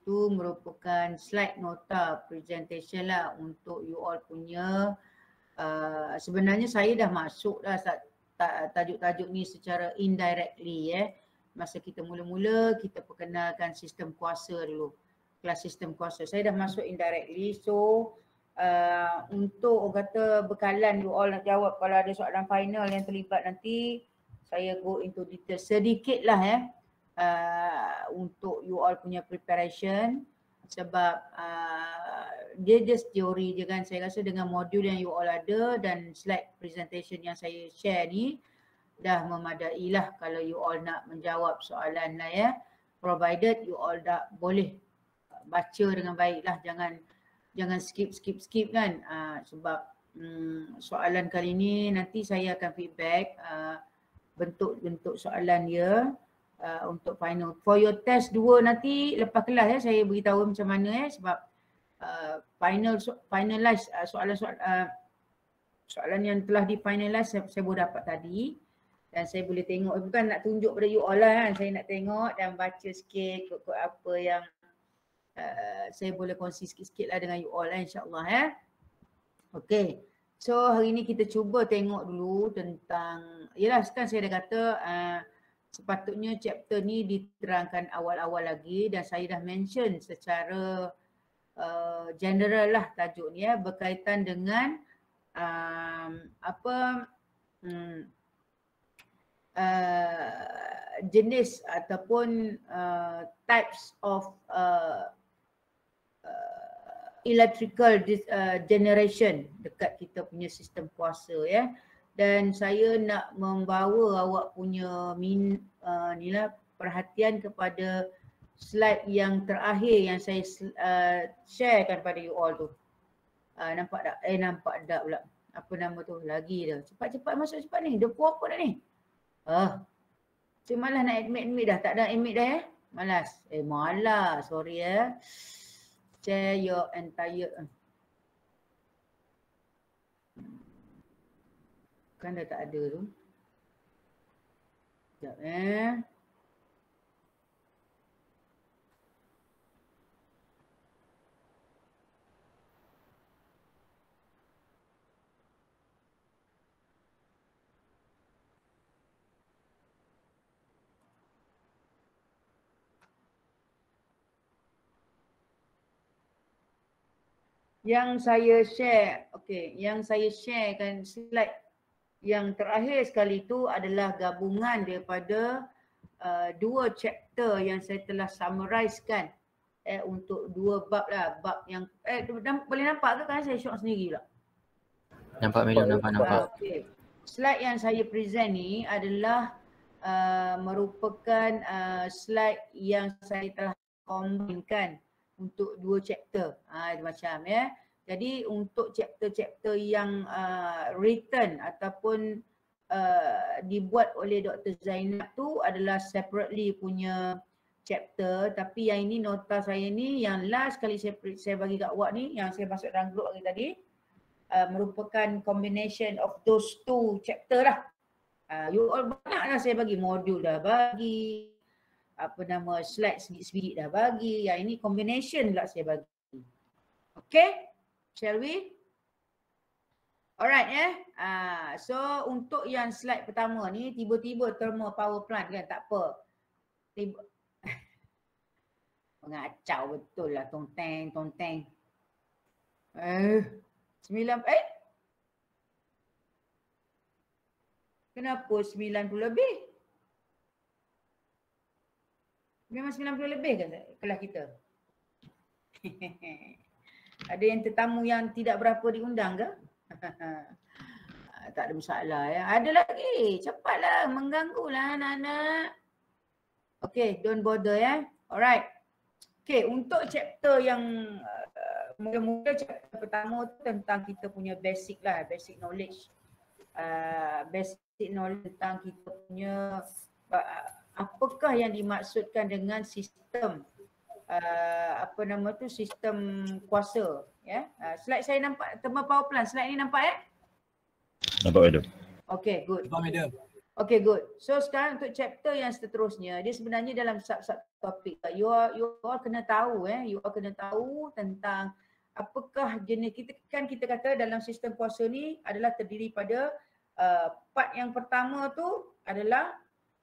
itu merupakan slide nota presentation lah untuk you all punya. Sebenarnya saya dah masuk dah tajuk-tajuk ni secara indirectly Masa kita mula-mula kita perkenalkan sistem kuasa dulu. Kelas sistem kuasa. Saya dah masuk indirectly. So untuk orang kata bekalan you all nak jawab kalau ada soalan final yang terlibat nanti, saya go into detail sedikit lah untuk you all punya preparation. Sebab dia just teori je kan. Saya rasa dengan modul yang you all ada dan slide presentation yang saya share ni dah memadai lah kalau you all nak menjawab soalan lah Provided you all dah boleh baca dengan baik lah. Jangan skip kan. Sebab soalan kali ni nanti saya akan feedback bentuk-bentuk soalan dia untuk final. For your test 2 nanti lepas kelas saya beritahu macam mana sebab finalize soalan yang telah di-finalize saya boleh dapat tadi dan saya boleh tengok, bukan nak tunjuk pada you all lah kan, saya nak tengok dan baca sikit kod apa yang saya boleh kongsi sikit-sikit lah dengan you all insyaAllah Okay, so hari ni kita cuba tengok dulu tentang, yelah sekarang saya dah kata sepatutnya chapter ni diterangkan awal-awal lagi dan saya dah mention secara general lah tajuk ni berkaitan dengan jenis ataupun types of electrical generation dekat kita punya sistem kuasa dan saya nak membawa awak punya perhatian kepada slide yang terakhir yang saya sharekan pada you all tu. Nampak tak? Nampak tak pula. Apa nama tu? Lagi dah. Cepat-cepat masuk cepat ni. Dia pukul apa dah ni? Saya malas nak admit dah. Tak ada admit dah Malas. Malas. Sorry Share your entire. Kan dah tak ada tu. Sekejap Yang saya share, yang saya sharekan slide yang terakhir sekali itu adalah gabungan daripada 2 chapter yang saya telah summarizekan untuk 2 bab lah. Bab yang boleh nampak ke kan saya show sendiri pula? Nampak Madam, nampak. Slide yang saya present ni adalah merupakan slide yang saya telah combine untuk 2 chapter. Macam Jadi untuk chapter-chapter yang written ataupun dibuat oleh Dr. Zainab tu adalah separately punya chapter, tapi yang ini nota saya ni yang last kali saya bagi kat awak ni yang saya masuk dalam group tadi merupakan combination of those 2 chapter lah. You all banyak lah saya bagi, modul dah bagi, slide sedikit-sedikit dah bagi. Yang ini combination pula saya bagi. Okay, shall we? Alright so untuk yang slide pertama ni tiba-tiba thermal power plant kan, tak apa. Mengacau betul lah tonteng. Kenapa 90 lebih? Memang 90 lebih kan kelas kita? Ada yang tetamu yang tidak berapa diundang ke? Tak ada masalah Ada lagi. Cepatlah, mengganggulah anak-anak. Okay, don't bother Alright. Okay, untuk chapter yang mula-mula chapter pertama tu tentang kita punya basic lah, basic knowledge. Basic knowledge tentang kita punya apakah yang dimaksudkan dengan sistem sistem kuasa slide saya nampak thermal power plant, slide ni nampak Nampak Madam. Okay, good. Nampak Madam. Okay, good. So sekarang untuk chapter yang seterusnya, dia sebenarnya dalam sub-sub topik. You all kena tahu you all kena tahu tentang apakah jenis, kita kata dalam sistem kuasa ni adalah terdiri pada part yang pertama tu adalah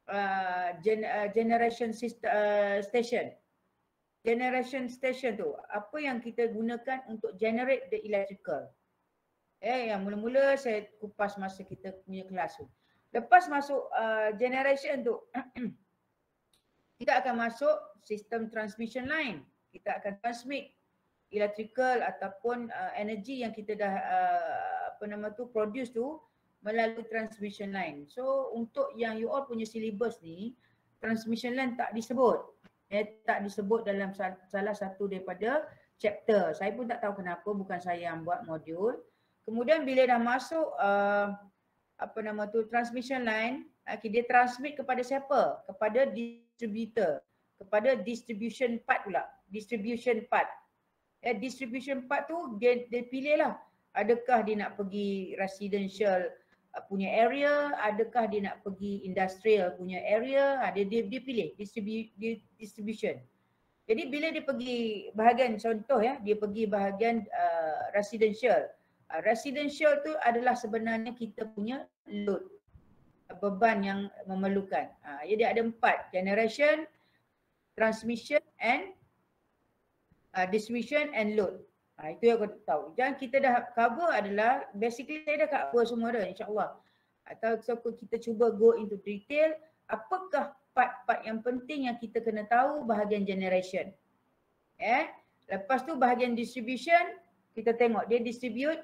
generation station. Generation station tu, apa yang kita gunakan untuk generate the electrical. Yang mula-mula saya kupas masa kita punya kelas tu. Lepas masuk generation tu, kita akan masuk sistem transmission line. Kita akan transmit electrical ataupun energy yang kita dah produce tu melalui transmission line. So untuk yang you all punya syllabus ni, transmission line tak disebut. Tak disebut dalam salah satu daripada chapter. Saya pun tak tahu kenapa, bukan saya yang buat modul. Kemudian bila dah masuk transmission line, dia transmit kepada siapa? Kepada distributor, kepada distribution part pula. Distribution part. Distribution part tu dia pilih lah. Adakah dia nak pergi residential punya area, adakah dia nak pergi industrial punya area, dia pilih distribution. Jadi bila dia pergi bahagian contoh dia pergi bahagian residential. Residential tu adalah sebenarnya kita punya load, beban yang memerlukan. Jadi ada 4, generation, transmission and distribution and load. Itu yang aku tahu. Yang kita dah cover adalah, basically saya dah cover semua dah insyaAllah. Atau kita cuba go into detail, apakah part-part yang penting yang kita kena tahu bahagian generation. Lepas tu bahagian distribution, kita tengok dia distribute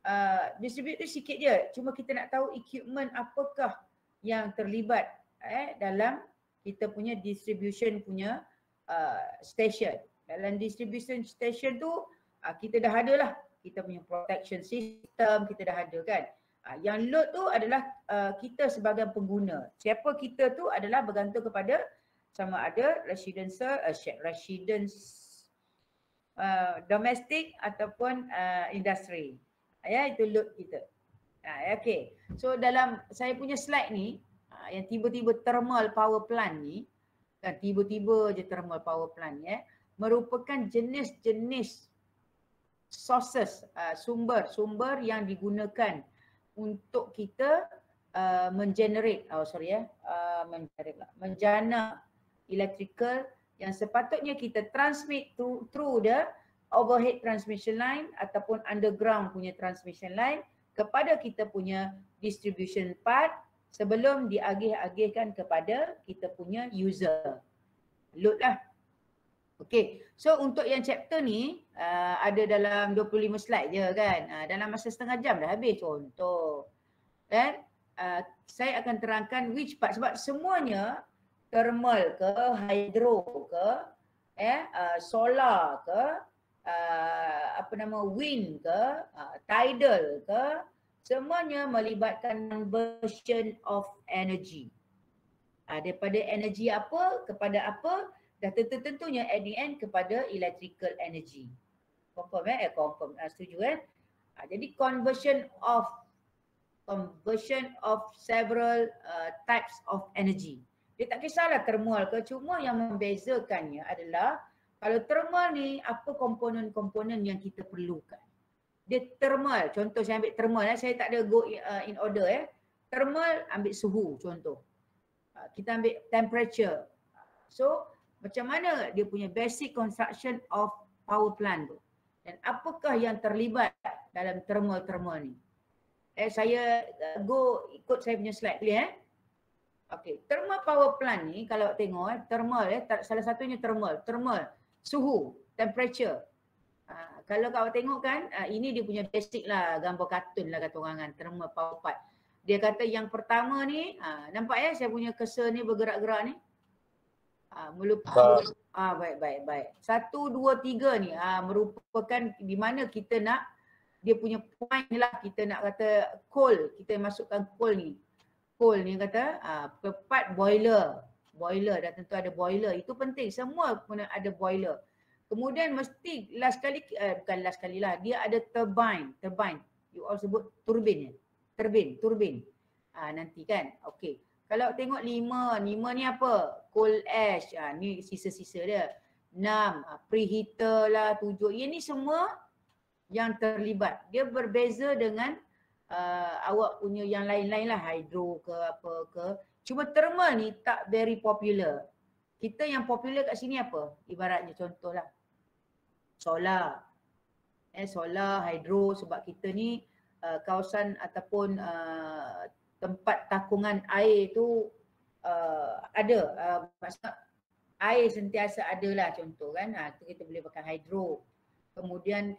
tu sikit je. Cuma kita nak tahu equipment apakah yang terlibat dalam kita punya distribution punya station. Dalam distribution station tu kita dah ada lah. Kita punya protection system kita dah ada kan. Yang load tu adalah kita sebagai pengguna. Siapa kita tu adalah bergantung kepada sama ada residence domestic ataupun industri. Itu load kita. Okay. So dalam saya punya slide ni, yang tiba-tiba thermal power plant ni, kan tiba-tiba je thermal power plant merupakan jenis-jenis sources, sumber-sumber yang digunakan untuk kita menjana electrical yang sepatutnya kita transmit through the overhead transmission line ataupun underground punya transmission line kepada kita punya distribution part sebelum diagih-agihkan kepada kita punya user. Load lah. Okay, so untuk yang chapter ni ada dalam 25 slide je kan. Dalam masa setengah jam dah habis contoh. Dan saya akan terangkan which part sebab semuanya thermal ke, hydro ke, solar ke, wind ke, tidal ke, semuanya melibatkan conversion of energy. Daripada energy apa kepada apa, dah tentunya at the end kepada electrical energy. Confirm confirm. Setuju kan? Jadi conversion of several types of energy. Dia tak kisahlah thermal ke, cuma yang membezakannya adalah kalau thermal ni apa komponen-komponen yang kita perlukan. Dia thermal, contoh saya ambil thermal saya tak ada go in order Thermal ambil suhu contoh. Kita ambil temperature. So macam mana dia punya basic construction of power plant tu. Dan apakah yang terlibat dalam thermal ni. Saya go ikut saya punya slide boleh Okay, thermal power plant ni kalau tengok thermal salah satunya thermal suhu, temperature. Kalau kau tengok kan ini dia punya basic lah, gambar kartun lah kata orang kan, thermal power plant. Dia kata yang pertama ni nampak saya punya cursor ni bergerak-gerak ni. Baik. 1, 2, 3 ni merupakan di mana kita nak dia punya point ni lah, kita nak kata coal, kita masukkan coal ni. Coal ni kata part boiler dah tentu ada boiler, itu penting, semua pun ada boiler. Kemudian mesti bukan last kali lah, dia ada turbine, you all sebut turbin. Nanti kan, okey. Kalau tengok 5 ni apa? Cold ash, ni sisa-sisa dia. 6, preheater lah, 7. Ini semua yang terlibat. Dia berbeza dengan awak punya yang lain-lain lah, hydro ke apa ke. Cuma thermal ni tak very popular. Kita yang popular kat sini apa? Ibaratnya contohlah solar. Solar, hydro, sebab kita ni kawasan ataupun tempat takungan air tu ada, maksudnya air sentiasa ada lah contoh kan, tu kita boleh pakai hydro. Kemudian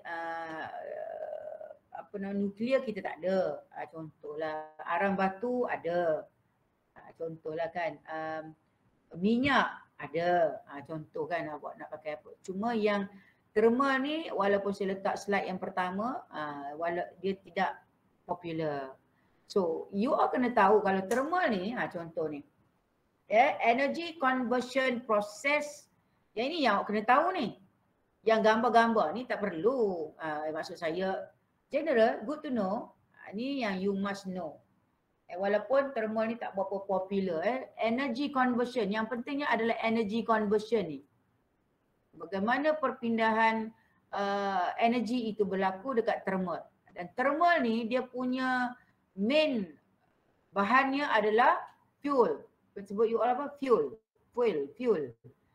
apa nama, nuklear kita tak ada, contohlah arang batu ada, contohlah kan, minyak ada, contoh kan awak nak pakai apa. Cuma yang thermal ni walaupun saya letak slide yang pertama, dia tidak popular. So you all kena tahu kalau thermal ni, contoh ni, energy conversion process, yang ini yang awak kena tahu ni. Yang gambar-gambar ni tak perlu, maksud saya general, good to know, ni yang you must know. Walaupun thermal ni tak berapa popular, energy conversion, yang pentingnya adalah energy conversion ni. Bagaimana perpindahan energi itu berlaku dekat thermal. Dan thermal ni dia punya main bahannya adalah fuel. Sebut you all apa? Fuel. Fuel. Fuel,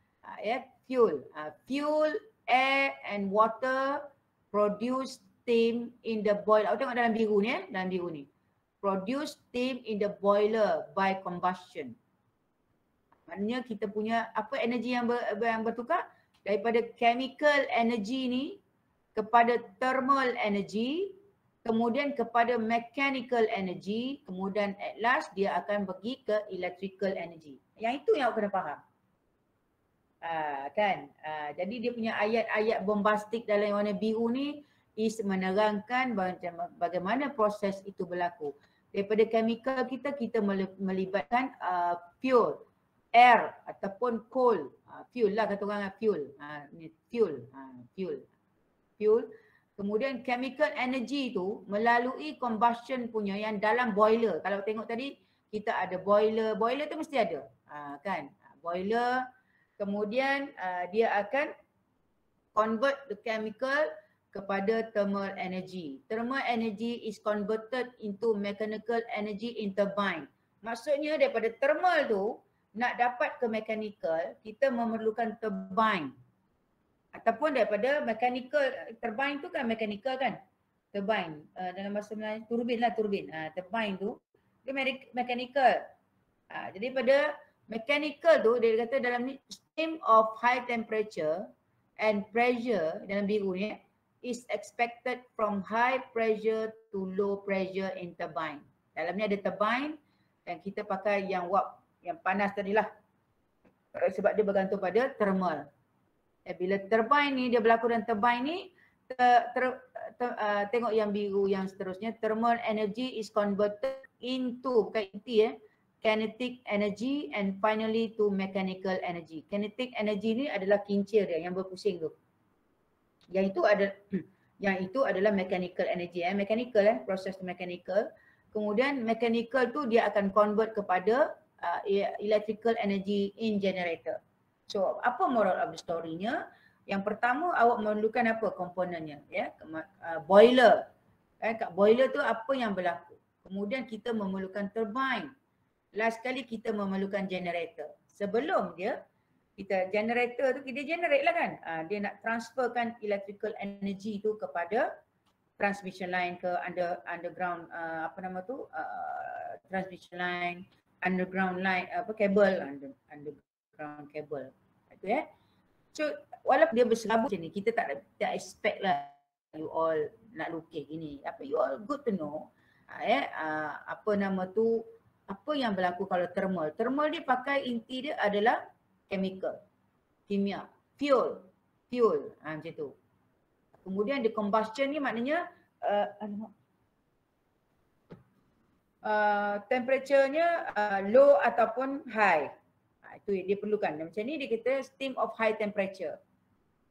air and water produce steam in the boiler. Awak tengok dalam biru ni, dalam biru ni. Produce steam in the boiler by combustion. Maknanya kita punya apa energi yang bertukar? Daripada chemical energy ni kepada thermal energy, kemudian kepada mechanical energy, kemudian at last dia akan pergi ke electrical energy. Yang itu yang awak kena faham. Jadi dia punya ayat-ayat bombastik dalam warna biru ni is menerangkan bagaimana proses itu berlaku. Daripada chemical kita melibatkan fuel, air ataupun coal. Fuel lah kata orang, fuel. Fuel. Kemudian chemical energy tu melalui combustion punya yang dalam boiler. Kalau tengok tadi kita ada boiler. Boiler tu mesti ada. Kan? Boiler. Kemudian dia akan convert the chemical kepada thermal energy. Thermal energy is converted into mechanical energy in turbine. Maksudnya daripada thermal tu nak dapat ke mechanical, kita memerlukan turbine. Ataupun daripada mechanical, turbine tu kan mechanical kan? Turbine, dalam bahasa Melayu, turbin lah, turbin. Turbine tu, dia mechanical. Jadi pada mechanical tu, dia kata dalam ni, steam of high temperature and pressure, dalam biru ni, is expected from high pressure to low pressure in turbine. Dalam ni ada turbine dan kita pakai yang wap, yang panas tadi lah. Sebab dia bergantung pada thermal. Bila turbine ni dia berlaku dalam turbine ni, tengok yang biru yang seterusnya, thermal energy is converted into, bukan inti kinetic energy and finally to mechanical energy. Kinetic energy ni adalah kincir dia yang berpusing tu. Yang itu adalah mechanical energy. Mechanical proses mechanical. Kemudian mechanical tu dia akan convert kepada electrical energy in generator. So apa moral of the story-nya? Yang pertama awak memerlukan apa komponennya? Boiler. Kat boiler tu apa yang berlaku? Kemudian kita memerlukan turbine. Last kali kita memerlukan generator. Sebelum dia, kita generator tu, dia generate lah kan. Dia nak transferkan electrical energy tu kepada transmission line ke underground, transmission line, underground line, kabel, underground kabel. Itu So walaupun dia berselabur macam ni, kita tak expect lah you all nak lukis gini. You all good to know. Apa yang berlaku kalau thermal. Thermal dia pakai inti dia adalah chemical, kimia, fuel, macam tu. Kemudian the combustion ni maknanya temperaturenya low ataupun high. Itu dia perlukan. Macam ni dia kata steam of high temperature.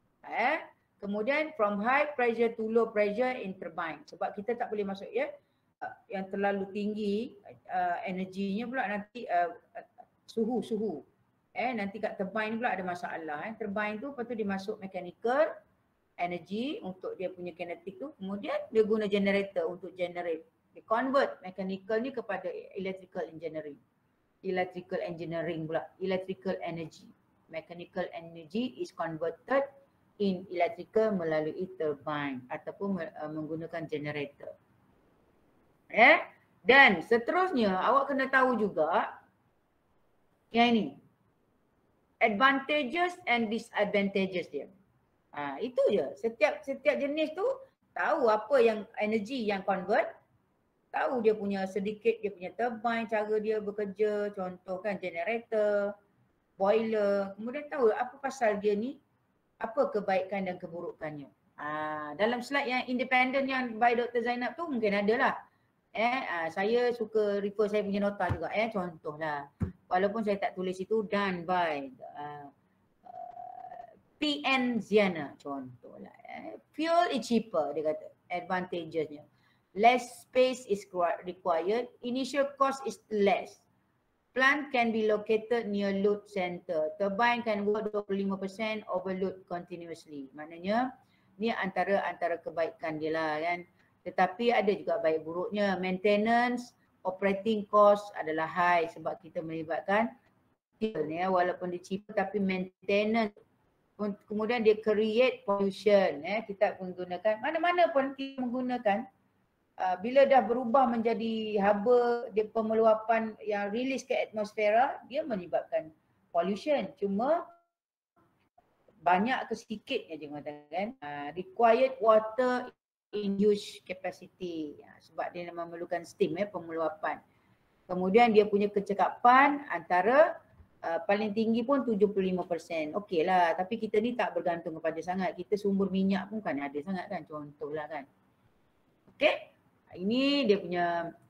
Kemudian from high pressure to low pressure in turbine. Sebab kita tak boleh masuk yang terlalu tinggi energinya pula nanti suhu. Nanti kat turbine pula ada masalah. Turbine tu lepas tu dia masuk mechanical energy untuk dia punya kinetic tu, kemudian dia guna generator untuk generate. Dia convert mechanical ni kepada electrical engineering. Electrical engineering pula, electrical energy. Mechanical energy is converted in electrical melalui turbine ataupun menggunakan generator. Dan seterusnya awak kena tahu juga yang ini, advantages and disadvantages dia. Itu je. Setiap jenis tu tahu apa yang energy yang convert, tahu dia punya sedikit dia punya turbine, cara dia bekerja, contoh kan generator, boiler, kemudian tahu apa pasal dia ni, apa kebaikan dan keburukannya. Dalam slide yang independent yang by Dr. Zainab tu mungkin ada lah. Saya suka refer saya punya nota juga. Contohlah, walaupun saya tak tulis itu, done by PN Ziana contohlah. Fuel is cheaper, dia kata. Advantagesnya. Less space is required. Initial cost is less. Plant can be located near load center. Turbine can work 25% overload continuously. Maknanya ni antara kebaikan dia lah kan. Tetapi ada juga baik buruknya. Maintenance, operating cost adalah high sebab kita melibatkan fuel ni walaupun dia cheaper tapi maintenance. Kemudian dia create pollution. Kita menggunakan, mana-mana pun kita menggunakan, bila dah berubah menjadi haba, dia pemeluapan yang release ke atmosfera, dia menyebabkan pollution. Cuma banyak ke sedikitnya je mengatakan. Required water in use capacity. Sebab dia memerlukan steam, pemeluapan. Kemudian dia punya kecekapan antara paling tinggi pun 75%. Okey lah, tapi kita ni tak bergantung kepada sangat. Kita sumber minyak pun kan ada sangat kan, contohlah kan. Okey, ini dia punya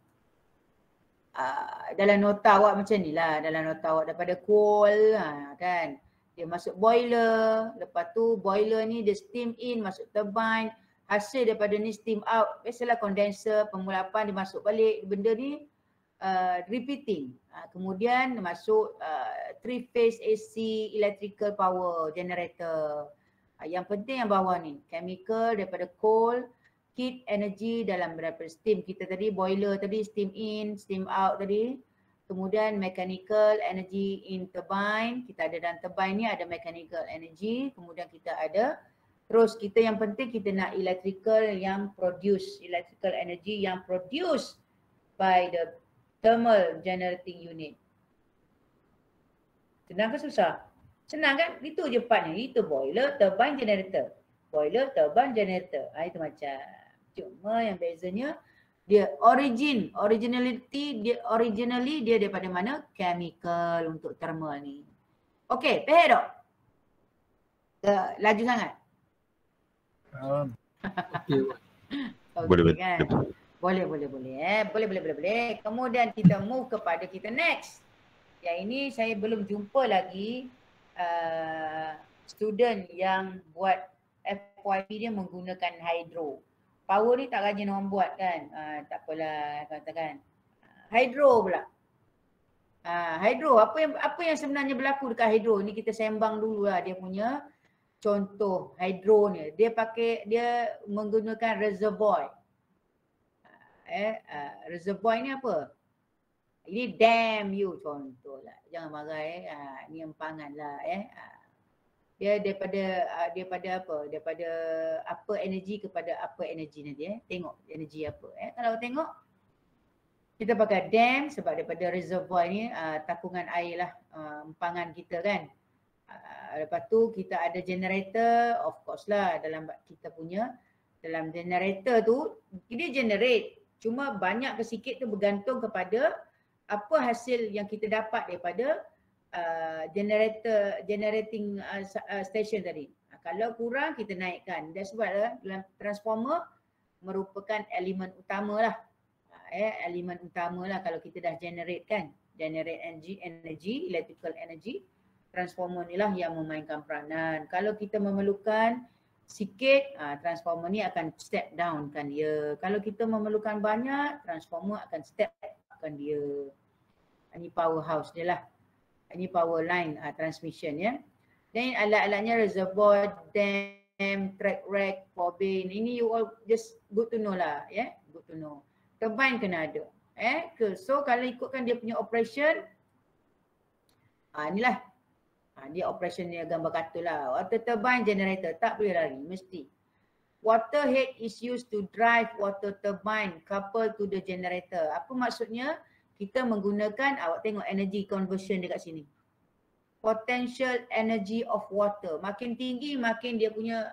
dalam nota awak macam ni lah. Dalam nota awak daripada coal kan. Dia masuk boiler, lepas tu boiler ni dia steam in, masuk turbine. Hasil daripada ni steam out. Biasalah condenser, pemulapan dia masuk balik. Benda ni repeating. Kemudian masuk 3-phase AC electrical power generator. Yang penting yang bawah ni, chemical daripada coal, heat energy dalam daripada steam kita tadi, boiler tadi, steam in, steam out tadi. Kemudian mechanical energy in turbine, kita ada dalam turbine ni ada mechanical energy, kemudian kita ada, terus kita yang penting kita nak electrical yang produce, electrical energy yang produce by the thermal generating unit. Senang ke susah? Senang kan? Itu je partnya. Itu boiler, turbine, generator. Boiler, turbine, generator. Itu macam. Cuma yang bezanya dia originally dia daripada mana? Chemical untuk thermal ni. Okey, faham tak? Laju sangat? Okey. Boleh. Kan? Boleh. Kemudian kita move kepada kita next. Yang ini saya belum jumpa lagi student yang buat FYP dia menggunakan hydro. Power ni tak rajin orang buat kan. Tak apalah katakan. Hydro pula. Hydro, apa yang sebenarnya berlaku dekat hydro ni, kita sembang dulu lah dia punya contoh hydro ni. Dia menggunakan reservoir. Reservoir ni apa? Ini dam you contohlah. Jangan marah ni empangan lah Dia daripada apa? Daripada apa energi kepada apa energi nanti Tengok energi apa Kalau tengok kita pakai dam sebab daripada reservoir ni tapungan air lah empangan kita kan. Lepas tu kita ada generator, of course lah dalam kita punya dalam generator tu dia generate. Cuma banyak ke sikit tu bergantung kepada apa hasil yang kita dapat daripada generating station tadi. Kalau kurang kita naikkan. That's why dalam transformer merupakan elemen utama lah. Elemen utama lah kalau kita dah generate kan. Generate energy, electrical energy. Transformer ni lah yang memainkan peranan. Kalau kita memerlukan sikit, transformer ni akan step down kan dia. Kalau kita memerlukan banyak, transformer akan step up kan dia. Ini powerhouse dia lah. Ini power line transmission ya. Dan alat-alatnya reservoir, dam, track rack, turbine. Ini you all just good to know lah ya. Good to know. Turbine kena ada. So kalau ikutkan dia punya operation, inilah. Dia operation dia gambar kartun lah. Water turbine generator tak boleh lari, mesti. Water head is used to drive water turbine coupled to the generator. Apa maksudnya? Kita menggunakan, awak tengok energy conversion dekat sini. Potential energy of water. Makin tinggi, makin dia punya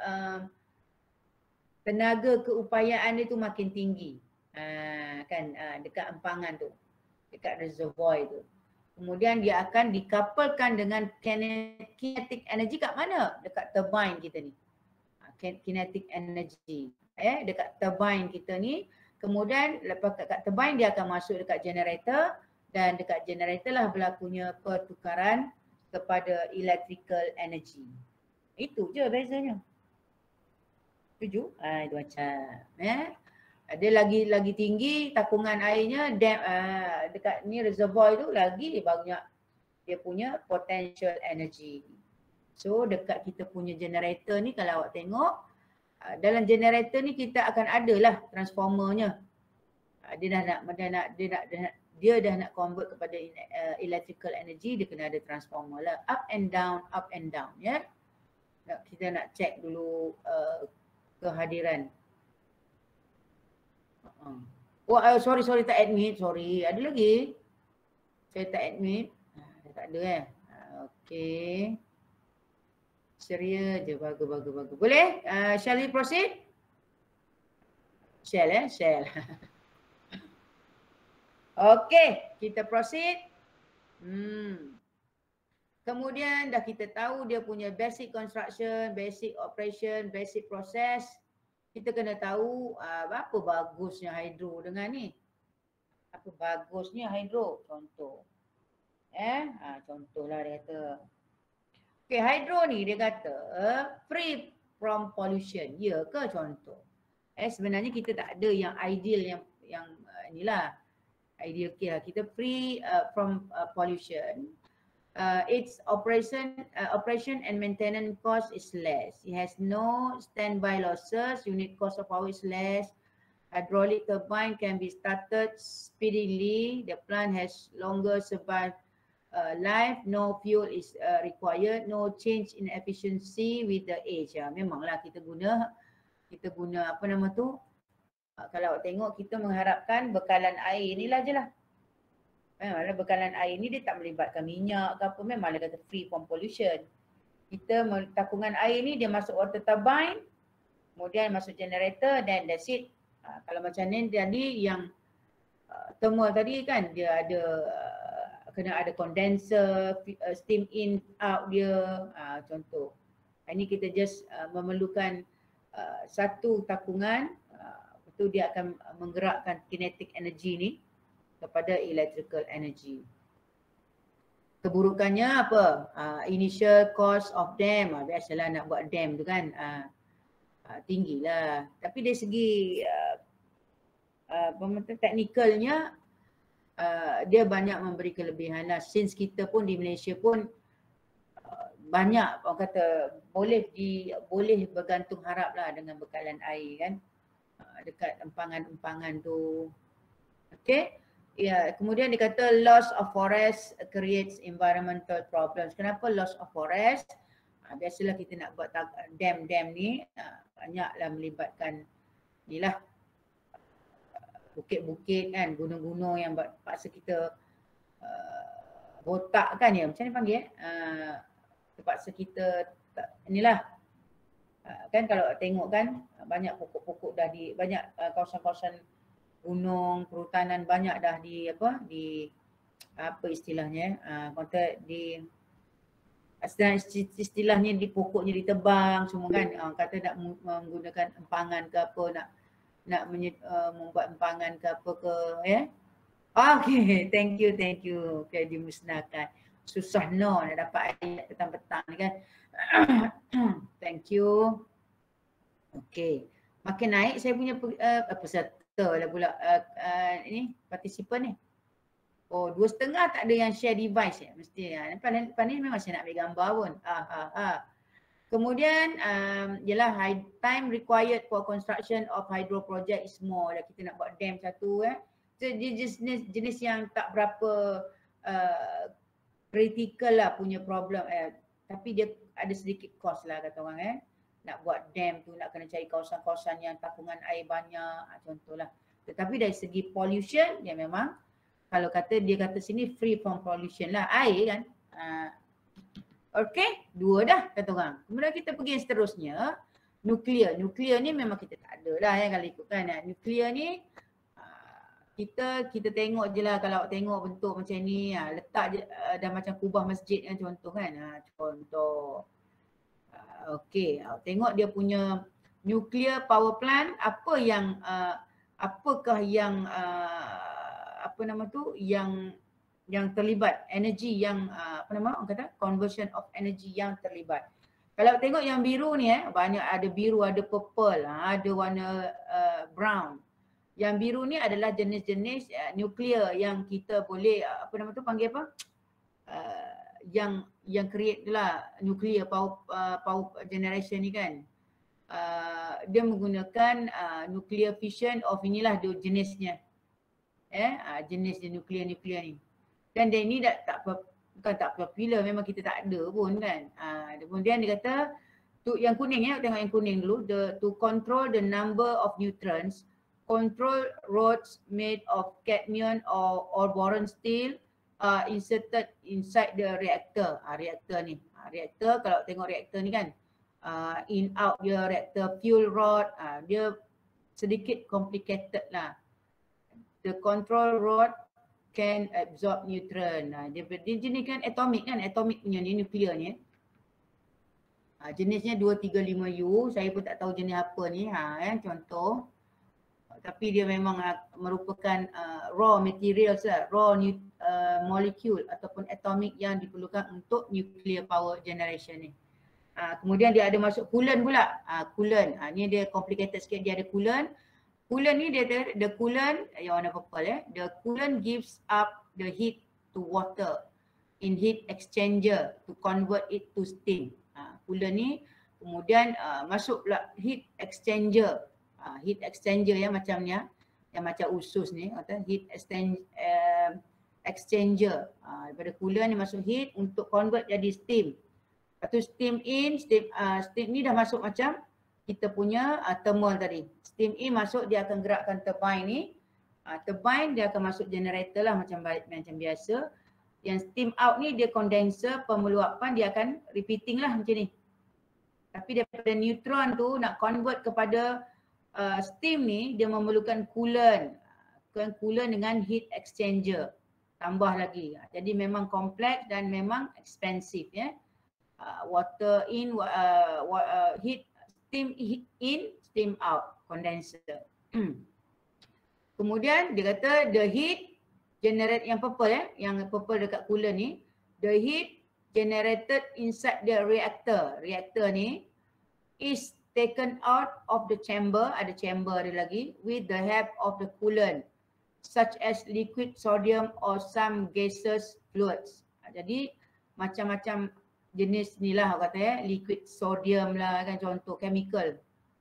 tenaga keupayaan dia tu makin tinggi. Dekat empangan tu. Dekat reservoir tu. Kemudian dia akan dikapalkan dengan kinetic energy kat mana? Dekat turbine kita ni. Kinetic energy. Dekat turbine kita ni. Kemudian lepas kat turbine dia akan masuk dekat generator. Dan dekat generator lah berlakunya pertukaran kepada electrical energy. Itu je bezanya. Setuju? Itu macam. Dia lagi tinggi takungan airnya, dekat ni reservoir tu lagi banyak dia punya potential energy. So dekat kita punya generator ni kalau awak tengok, dalam generator ni kita akan adalah transformernya. Dia dah nak convert kepada electrical energy, dia kena ada transformer lah. Up and down ya. Kita nak check dulu kehadiran. Sorry tak admit, sorry. Ada lagi? Saya tak admit. Tak ada okey. Ceria je, bagus. Boleh? Shall we proceed? Shall. Okey, kita proceed. Kemudian dah kita tahu dia punya basic construction, basic operation, basic process. Kita kena tahu apa bagusnya hydro dengan ni. Apa bagusnya hydro? Contoh. Contohlah dia kata. Okay, hydro ni dia kata free from pollution. Ya ke contoh? Sebenarnya kita tak ada yang ideal yang inilah. Ideal lah. Kita free from pollution. Its operation and maintenance cost is less. It has no standby losses. Unit cost of power is less. Hydraulic turbine can be started speedily. The plant has longer survive life. No fuel is required. No change in efficiency with the age. Memanglah kita guna apa nama tu? Kalau awak tengok kita mengharapkan bekalan air inilah je lah. Memanglah bekalan air ni dia tak melibatkan minyak ke apa, memanglah kata free from pollution. Kita takungan air ni dia masuk water turbine, kemudian masuk generator dan that's it. Kalau macam ni tadi yang thermal tadi kan dia ada kena ada condenser, steam in out dia, contoh. Ini kita just memerlukan satu takungan, betul dia akan menggerakkan kinetic energy ni kepada electrical energy. Keburukannya apa? Initial cost of dam. Biasalah nak buat dam tu kan tinggilah. Tapi dari segi teknikalnya dia banyak memberi kelebihan lah. Since kita pun di Malaysia pun banyak orang kata boleh bergantung harap lah dengan bekalan air kan dekat empangan-empangan tu. Okay. Ya, kemudian dikata loss of forest creates environmental problems. Kenapa loss of forest? Biasalah kita nak buat dam ni banyaklah melibatkan inilah bukit-bukit kan, gunung-gunung yang paksa kita botak kan ya, macam ni panggil terpaksa kita inilah kan kalau tengok kan banyak pokok-pokok dah di banyak kawasan-kawasan gunung, perhutanan banyak dah di apa istilahnya istilahnya di pokoknya ditebang semua kan, kata nak menggunakan empangan ke apa, nak membuat empangan ke apa ke ya. Okay, thank you. Okay, dimusnahkan. Susah nak dapat ayat petang-petang ni kan. Thank you. Okey. Makin naik saya punya peserta lah pula ini partisipan ni. Oh 2.5 tak ada yang share device mesti. Depan ni memang saya nak ambil gambar pun. Kemudian ialah time required for construction of hydro project is more. Kita nak buat dam satu So, dia jenis yang tak berapa critical lah punya problem tapi dia ada sedikit cost lah kata orang nak buat dam tu nak kena cari kawasan-kawasan yang tapungan air banyak contohlah. Tetapi dari segi pollution dia memang kalau dia kata sini free from pollution lah air kan. Okey, 2 dah kata orang. Kemudian kita pergi yang seterusnya nuklear. Nuklear ni memang kita tak ada lah kalau ikutkan nuklear ni kita tengok je lah kalau tengok bentuk macam ni letak je dah macam kubah masjid kan contoh kan contoh. Okey, tengok dia punya nuclear power plant apa yang apakah yang apa nama tu yang terlibat energy yang apa nama orang kata conversion of energy yang terlibat. Kalau tengok yang biru ni banyak ada biru, ada purple, ada warna brown. Yang biru ni adalah jenis-jenis nuklear yang kita boleh apa nama tu panggil apa? Yang create lah nuclear power generation ni kan. Dia menggunakan nuclear fission of inilah jenisnya. Jenis nuklear ni. Dan dia ni bukan tak popular, memang kita tak ada pun kan. Kemudian dia kata yang kuning tengok yang kuning dulu, to control the number of neutrons, control rods made of cadmium or boron steel inserted inside the reactor. Reaktor ni. Reaktor kalau tengok reaktor ni kan in out dia reaktor fuel rod dia sedikit complicated lah. The control rod can absorb neutron. Dia jenis kan atomic punya ni nuklear ni. Jenisnya 235U, saya pun tak tahu jenis apa ni contoh. Tapi dia memang merupakan raw materials lah, raw molecule ataupun atomic yang diperlukan untuk nuclear power generation ni. Kemudian dia ada masuk coolant pula. Coolant, ni dia complicated sikit, dia ada coolant. Coolant ni dia the coolant yang warna purple the coolant gives up the heat to water in heat exchanger to convert it to steam. Coolant ni kemudian masuk pula heat exchanger. Heat exchanger macam ni yang macam usus ni kata heat exchanger. Daripada coolant ni masuk heat untuk convert jadi steam. Lepas tu steam in, steam ni dah masuk macam kita punya thermal tadi. Steam in masuk dia akan gerakkan turbine ni. Turbine dia akan masuk generator lah macam biasa. Yang steam out ni dia condenser, pemeluapan dia akan repeating lah macam ni. Tapi daripada neutron tu nak convert kepada steam ni dia memerlukan coolant. Coolant dengan heat exchanger. Tambah lagi. Jadi memang kompleks dan memang expensive water in, heat steam in, steam out, condenser. Kemudian dia kata the heat generate yang purple yang purple dekat coolant ni, the heat generated inside the reactor. Reactor ni is taken out of the chamber, ada chamber ada lagi, with the help of the coolant such as liquid sodium or some gaseous fluids. Jadi macam-macam jenis ni lah kata liquid sodium lah kan contoh chemical.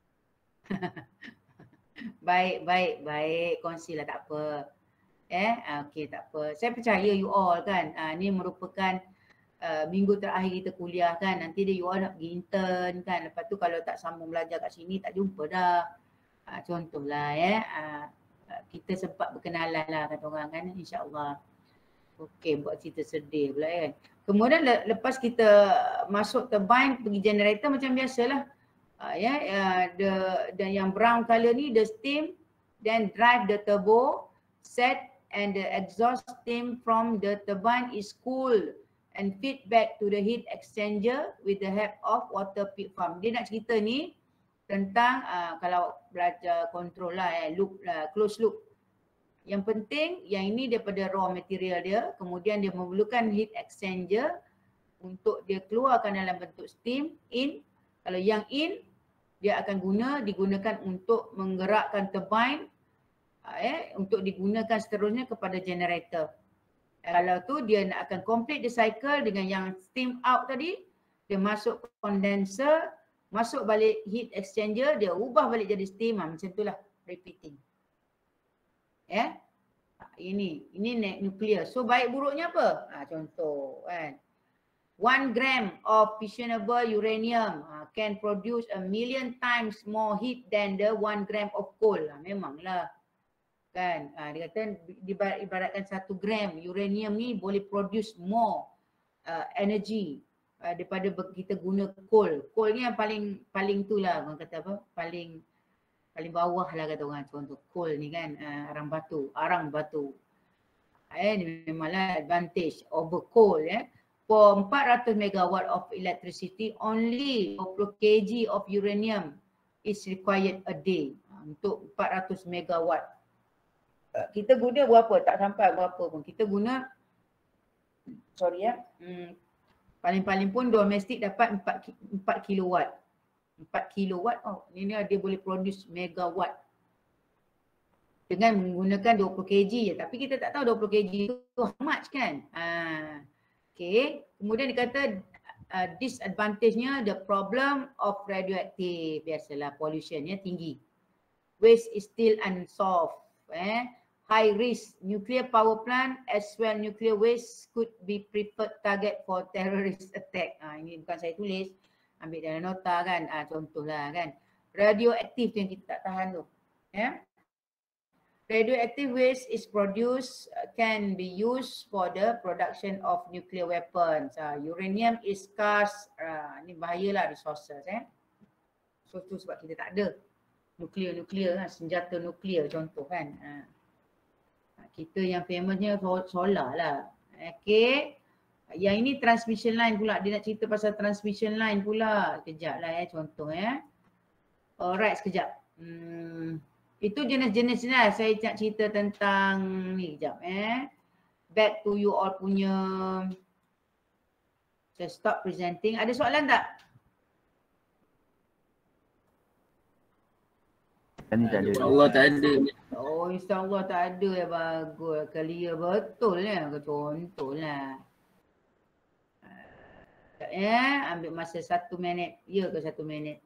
Baik, kongsi lah tak apa. Okey tak apa. Saya percaya you all kan ni merupakan minggu terakhir kita kuliah kan. Nanti dia you all nak pergi intern kan. Lepas tu kalau tak sambung belajar kat sini tak jumpa dah. Contohlah kita sempat berkenalan lah kata orang kan insya-Allah. Okey, buat cerita sedih pula kan. Kemudian lepas kita masuk turbine pergi generator macam biasalah. The yang brown color ni the steam, then drive the turbo set and the exhaust steam from the turbine is cooled and feed back to the heat exchanger with the help of water pit pump. Dia nak cerita ni tentang kalau belajar control lah loop close loop. Yang penting yang ini daripada raw material dia, kemudian dia memerlukan heat exchanger untuk dia keluarkan dalam bentuk steam in. Kalau yang in dia akan digunakan untuk menggerakkan turbine untuk digunakan seterusnya kepada generator. Kalau tu dia nak akan complete the cycle dengan yang steam out tadi, dia masuk condenser, masuk balik heat exchanger, dia ubah balik jadi steam, macam itulah repeating. Ini nuklear. So baik buruknya apa? Contoh kan. 1 gram of fissionable uranium can produce 1,000,000 times more heat than the 1 gram of coal. Memanglah. Kan, dia kata ibaratkan 1 gram uranium ni boleh produce more energy daripada kita guna coal. Coal ni yang paling tu lah, orang kata apa, paling bawah lah kata orang, contoh coal ni kan, arang batu. Ni memanglah advantage over coal. For 400 megawatt of electricity, only 20 kg of uranium is required a day. Untuk 400 megawatt. Kita guna berapa? Tak sampai berapa pun. Kita guna, paling-paling pun domestik dapat 4 kilowatt. 4 kilowatt, ini dia boleh produce megawatt. Dengan menggunakan 20 kg je. Tapi kita tak tahu 20 kg tu how much kan. Okay, kemudian dia kata disadvantage-nya the problem of radioactive, biasalah pollution-nya tinggi. Waste is still unsolved. High risk nuclear power plant as well nuclear waste could be preferred target for terrorist attack. Ini bukan saya tulis, ambil dalam nota kan, contohlah kan. Radioactive yang kita tak tahan tu. Radioactive waste is produced, can be used for the production of nuclear weapons. Uranium is scarce, ni bahayalah resources. So tu sebab kita tak ada nuklear, senjata nuklear contoh kan. Kita yang famousnya solar lah. Okay. Yang ini transmission line pula, dia nak cerita pasal transmission line pula. Sekejap lah contoh Alright, sekejap. Itu jenis-jenis lah saya nak cerita tentang ni sekejap Back to you all punya. Saya stop presenting. Ada soalan tak? InsyaAllah tak ada. Oh, insyaAllah tak ada ya, bagus. Clear betul ya, contoh lah. Ambil masa 1 minit. Ya ke 1 minit?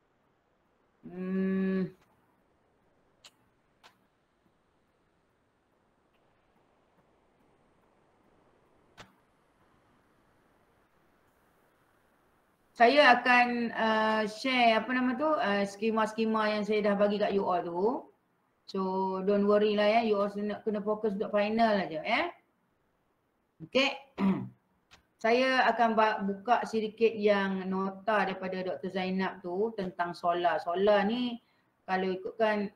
Saya akan share skema-skema yang saya dah bagi kat you all tu. So don't worry lah you all kena fokus untuk final aja Okay. Saya akan buka sedikit yang nota daripada Dr. Zainab tu tentang solar. Solar ni kalau ikutkan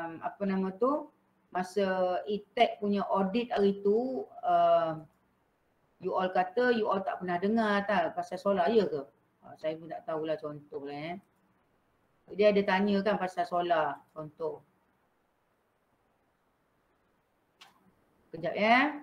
masa ETEC punya audit hari tu, you all kata you all tak pernah dengar pasal solar, ya ke? Saya pun tak tahulah contoh lah Dia ada tanya kan pasal solar, contoh. Kejap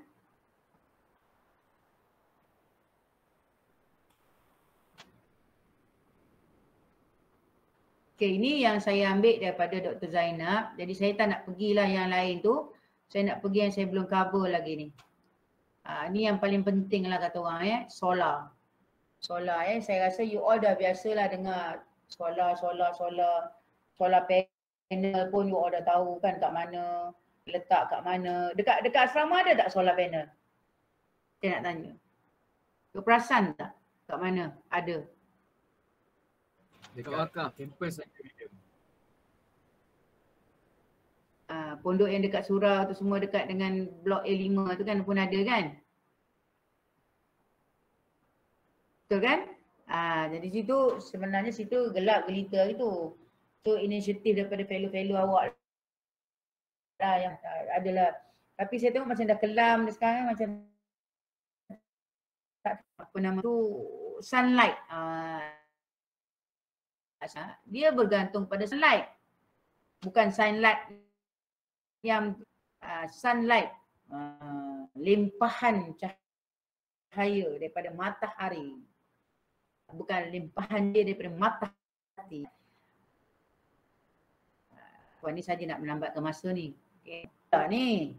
Okay, ini yang saya ambil daripada Dr. Zainab. Jadi saya tak nak pergilah yang lain tu. Saya nak pergi yang saya belum cover lagi ni. Ini yang paling penting lah kata orang solar. Solar saya rasa you all dah biasalah dengar solar panel pun you all dah tahu kan kat mana, letak kat mana. Dekat asrama ada tak solar panel? Saya nak tanya. You perasan tak kat mana ada? Dekat belakang kampus ada. Pondok yang dekat surau tu semua dekat dengan blok A5 tu kan pun ada kan? Betul kan? Jadi situ sebenarnya situ gelap gelita gitu. So inisiatif daripada fellow-fellow awak lah yang adalah. Tapi saya tengok macam dah kelam dah sekarang macam tak sunlight. Dia bergantung pada sunlight. Bukan sunlight yang sunlight limpahan cahaya daripada matahari. Bukan limpahan dia daripada matahari. Wah, ni saja nak melambatkan masa ni. Okay. Ni.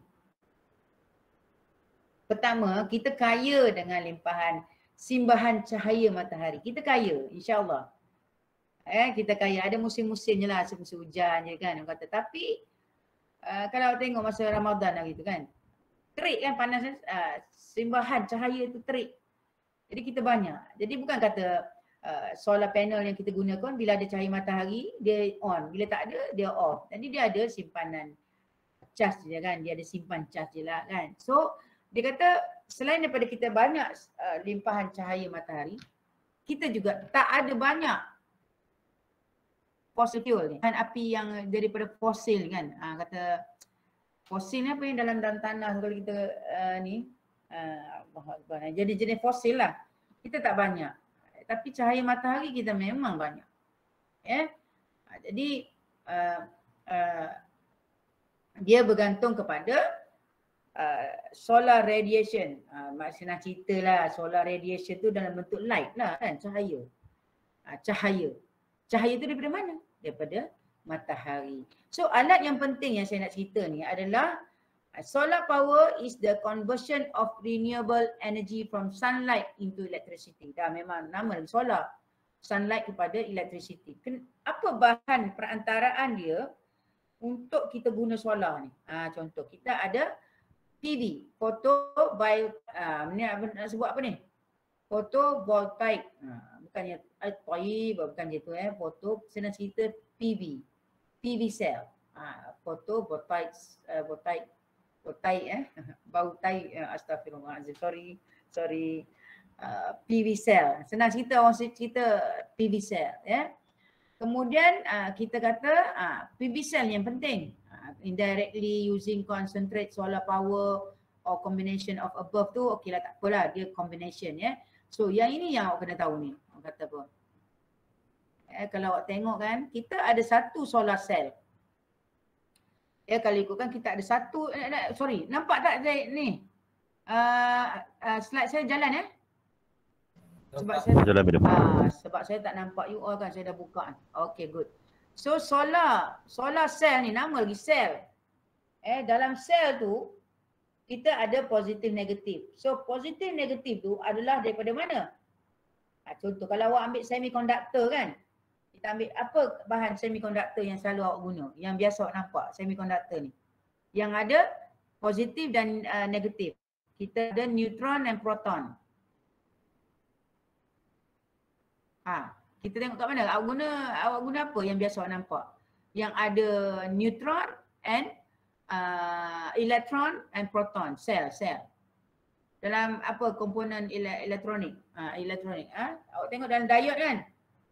Pertama, kita kaya dengan limpahan simbahan cahaya matahari. Kita kaya, insya-Allah. Kita kaya. Ada musim-musim je lah, musim hujan je kan. Orang kata. Tapi kalau tengok masa Ramadan lah gitu kan. Terik kan panas, simbahan cahaya tu terik. Jadi kita banyak. Jadi bukan kata solar panel yang kita gunakan bila ada cahaya matahari dia on. Bila tak ada dia off. Jadi dia ada simpanan cas je kan. Dia ada simpan cas je lah kan. So dia kata selain daripada kita banyak limpahan cahaya matahari, kita juga tak ada banyak fossil fuel ni. Kan api yang daripada fosil kan. Kata fosil ni apa yang dalam tanah kalau kita jadi jenis fosil lah. Kita tak banyak. Tapi cahaya matahari kita memang banyak. Jadi dia bergantung kepada solar radiation. Maksudnya cerita lah solar radiation tu dalam bentuk light lah kan, cahaya. Cahaya tu daripada mana? Daripada matahari. So alat yang penting yang saya nak cerita ni adalah solar power is the conversion of renewable energy from sunlight into electricity. Dah memang nama solar. Sunlight kepada electricity. Apa bahan perantaraan dia untuk kita guna solar ni? Contoh kita ada PV, ni nak sebut apa ni? Photovoltaic. Bukannya bukan je tu Photo, senang cerita PV cell. Photovoltaic astagfirullahaladzim, sorry. PV cell. Senang cerita orang cerita PV cell Kemudian kita kata PV cell yang penting. Indirectly using concentrate solar power or combination of above tu okeylah, tak apalah, dia combination So yang ini yang awak kena tahu ni. Awak kata apa? Kalau awak tengok kan, kita ada satu solar cell. Kalau ikutkan kita ada satu, nampak tak saya ni? Slide saya jalan Sebab saya tak nampak you all kan, saya dah buka. Okay, good. So solar cell ni, nama lagi cell. Dalam cell tu kita ada positif negatif. So positif negatif tu adalah daripada mana? Contoh kalau awak ambil semiconductor kan. Kita ambil apa bahan semiconductor yang selalu awak guna? Yang biasa awak nampak semiconductor ni. Yang ada positif dan negatif. Kita ada neutron dan proton. Kita tengok kat mana? Awak guna apa yang biasa awak nampak? Yang ada neutron and electron and proton, cell. Dalam apa komponen elektronik? Awak tengok dalam diode kan?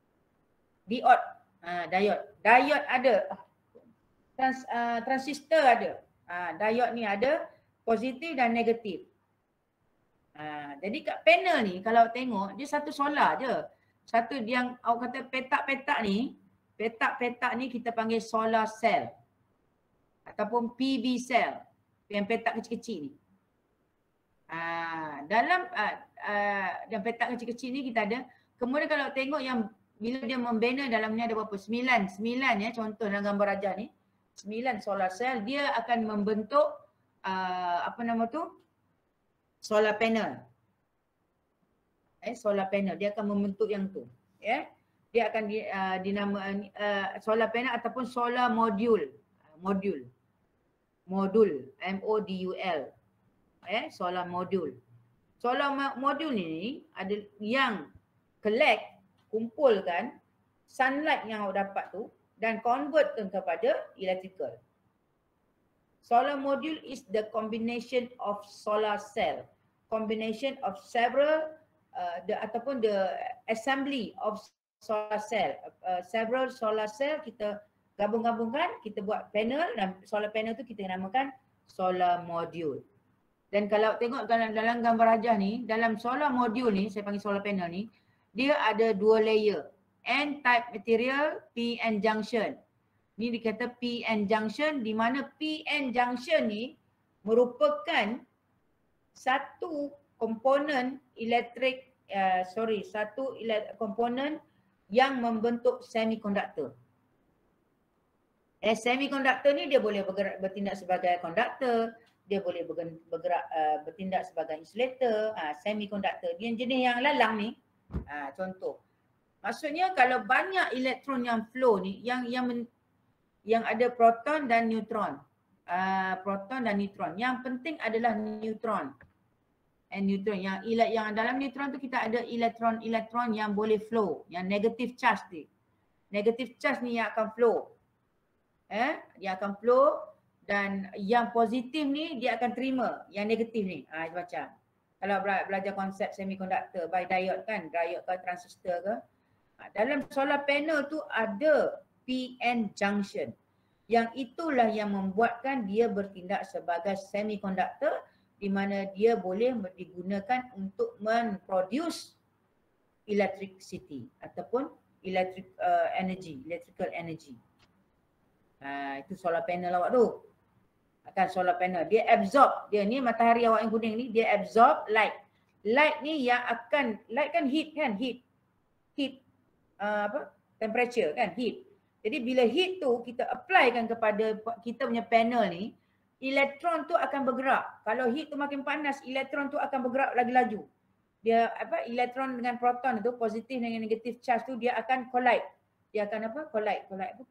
Diode ada. Transistor ada. Diode ni ada positif dan negatif. Jadi kat panel ni kalau tengok dia satu solar je. Satu yang awak kata petak-petak ni kita panggil solar cell ataupun PV cell yang petak kecil-kecil ni. Dalam petak kecil-kecil ni kita ada. Kemudian kalau tengok yang bila dia membina dalam ni ada berapa? 9 contoh dalam gambar rajah ni. 9 solar cell, dia akan membentuk solar panel. Solar panel, dia akan membentuk yang tu. Dia akan dinamakan solar panel ataupun solar module. Modul, M-O-D-U-L. Solar module. Solar module ni ada yang kumpulkan sunlight yang awak dapat tu dan convert kepada electrical. Solar module is the combination of solar cell. Combination of several ataupun the assembly of solar cell. Several solar cell kita gabung-gabungkan, kita buat panel dan solar panel tu kita namakan solar module. Dan kalau tengok dalam gambar rajah ni, dalam solar module ni, saya panggil solar panel ni, dia ada 2 layer. N-type material, PN junction. Ni dikata PN junction, di mana PN junction ni merupakan satu komponen komponen yang membentuk semiconductor. Semiconductor ni dia boleh bertindak sebagai konduktor, dia boleh bertindak sebagai insulator. Semiconductor dia jenis yang lalang ni. Contoh. Maksudnya kalau banyak elektron yang flow ni, yang ada proton dan neutron. Proton dan neutron. Yang penting adalah neutron. Neutron yang dalam neutron tu kita ada elektron yang boleh flow, yang negative charge ni. Negative charge ni yang akan flow. Dia akan flow dan yang positif ni dia akan terima yang negatif ni. Macam kalau belajar konsep semiconductor by diode kan, diode ke transistor ke. Dalam solar panel tu ada PN junction. Yang itulah yang membuatkan dia bertindak sebagai semiconductor di mana dia boleh digunakan untuk memproduce electricity ataupun electrical energy. Itu solar panel awak tu. Kan solar panel dia absorb, dia ni matahari awak yang kuning ni dia absorb light. Light ni yang akan, light kan heat kan, heat temperature kan, heat. Jadi bila heat tu kita apply kan kepada kita punya panel ni, elektron tu akan bergerak. Kalau heat tu makin panas, elektron tu akan bergerak lagi laju. Dia elektron dengan proton tu, positif dengan negatif charge tu dia akan collide. Dia akan collide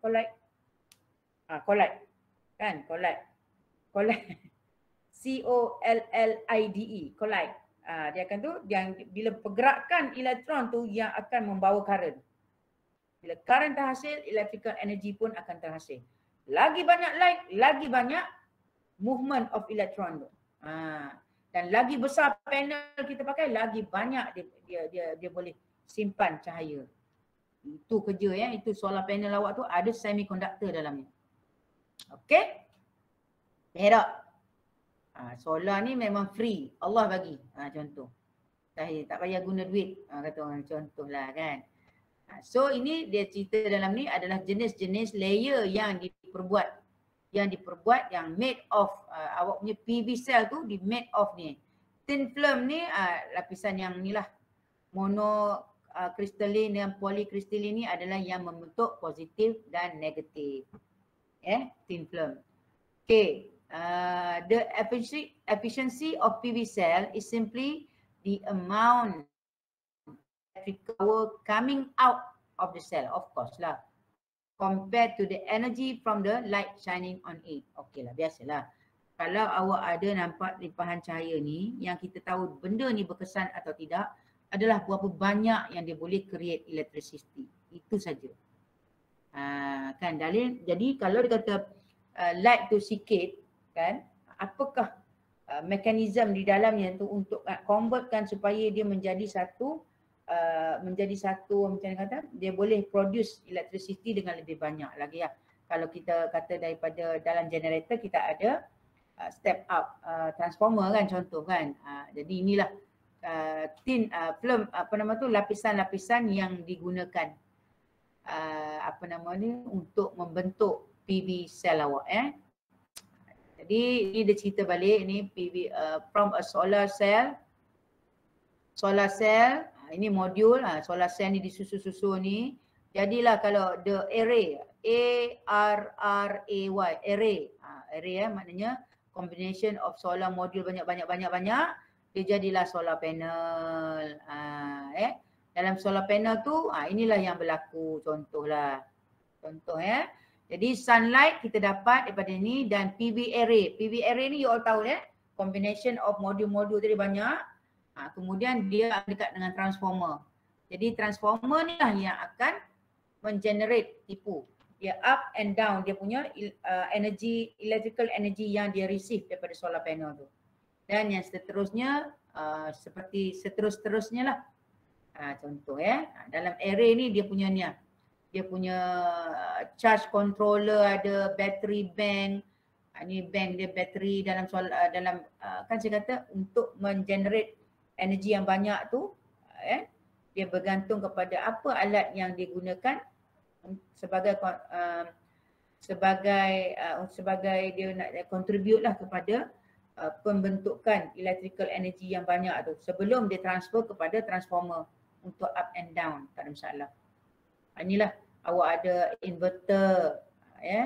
kan, collide C-O-L-L-I-D-E, collide. Dia akan tu, yang bila pergerakan elektron tu yang akan membawa current. Bila current terhasil, electrical energy pun akan terhasil. Lagi banyak light, lagi banyak movement of electron tu. Dan lagi besar panel kita pakai, lagi banyak dia boleh simpan cahaya. Itu kerja ya, itu solar panel awak tu ada semiconductor dalamnya. Okey? Perak. Solar ni memang free. Allah bagi. Contoh. Tak payah guna duit. Kata orang contohlah kan. So ini dia cerita dalam ni adalah jenis-jenis layer yang diperbuat. Yang made of awak punya PV cell tu di made of ni. Thin film ni lapisan yang ni lah. Mono kristalin dan polykristallin ni adalah yang membentuk positif dan negatif. Thin film. Okay. The efficiency of PV cell is simply the amount electric power coming out of the cell, of course lah, compared to the energy from the light shining on it. Okey lah, biasalah. Kalau awak ada nampak limpahan cahaya ni, yang kita tahu benda ni berkesan atau tidak adalah berapa banyak yang dia boleh create electricity. Itu saja. Kan dalil. Jadi kalau dia kata light tu sikit kan, apakah mekanisme di dalamnya tu untuk convertkan supaya dia menjadi satu macam mana kata, dia boleh produce electricity dengan lebih banyak lagi lah. Kalau kita kata daripada dalam generator kita ada step up transformer kan, contoh kan. Jadi inilah thin film lapisan-lapisan yang digunakan untuk membentuk PV cell awak Jadi ini dia cerita balik ni PV from a solar cell. Ini modul, solar cell ni disusun-susun ni. Jadilah kalau the array, A-R-R-A-Y, array maknanya combination of solar module banyak, dia jadilah solar panel. Dalam solar panel tu, inilah yang berlaku, contoh Jadi sunlight kita dapat daripada ni dan PV array. PV array ni you all tahu combination of modul-modul tadi banyak. Kemudian dia dekat dengan transformer. Jadi transformer ni lah yang akan mengenerate tipu. Dia up and down dia punya energy, electrical energy yang dia receive daripada solar panel tu. Dan yang seterusnya seperti seterus-terusnya lah. Contoh dalam array ni dia punya ni lah. Dia punya charge controller, ada battery bank. Ni bank dia bateri dalam kan saya kata untuk mengenerate energi yang banyak tu dia bergantung kepada apa alat yang digunakan sebagai dia nak contribute lah kepada pembentukan electrical energy yang banyak tu sebelum dia transfer kepada transformer untuk up and down, tak ada masalah. Inilah awak ada inverter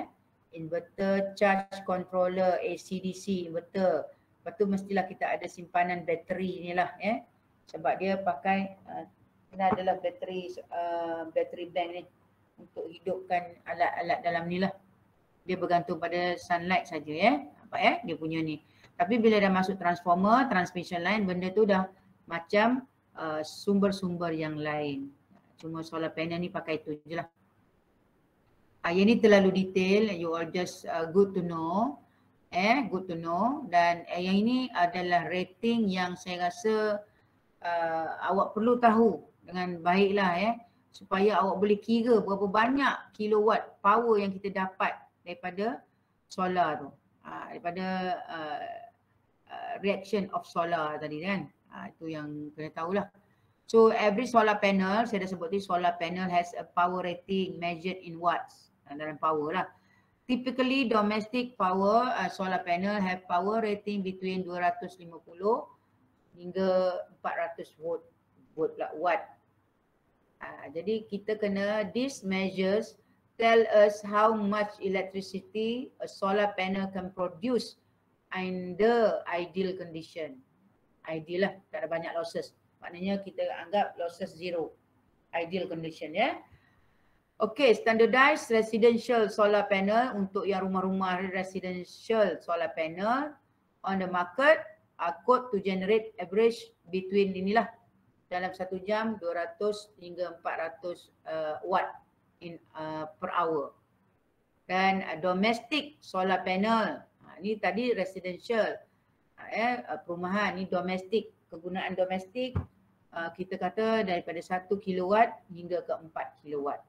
inverter, charge controller, AC/DC inverter. Lepas tu mestilah kita ada simpanan bateri ni lah sebab dia pakai kena adalah bateri bank ni untuk hidupkan alat-alat dalam ni lah. Dia bergantung pada sunlight saja nampak dia punya ni. Tapi bila dah masuk transformer, transmission line, benda tu dah macam sumber-sumber yang lain. Cuma solar panel ni pakai tu je lah. Yang ni terlalu detail, you all just good to know. Good to know. Dan yang ini adalah rating yang saya rasa awak perlu tahu dengan baiklah supaya awak boleh kira berapa banyak kilowatt power yang kita dapat daripada solar tu. Daripada reaction of solar tadi kan. Itu yang kena tahulah. So every solar panel, saya dah sebut tadi, solar panel has a power rating measured in watts dalam power lah. Typically domestic power solar panel have power rating between 250 hingga 400 watt. Jadi kita kena, these measures tell us how much electricity a solar panel can produce in the ideal condition. Ideal lah, tak ada banyak losses. Maknanya kita anggap losses zero. Ideal condition Okay, standardized residential solar panel untuk yang rumah-rumah residential solar panel on the market are quote to generate average between inilah dalam 1 jam 200 hingga 400 watt per hour. Dan domestic solar panel, ni tadi residential, perumahan, ni domestic, kegunaan domestik kita kata daripada 1 kilowatt hingga ke 4 kilowatt.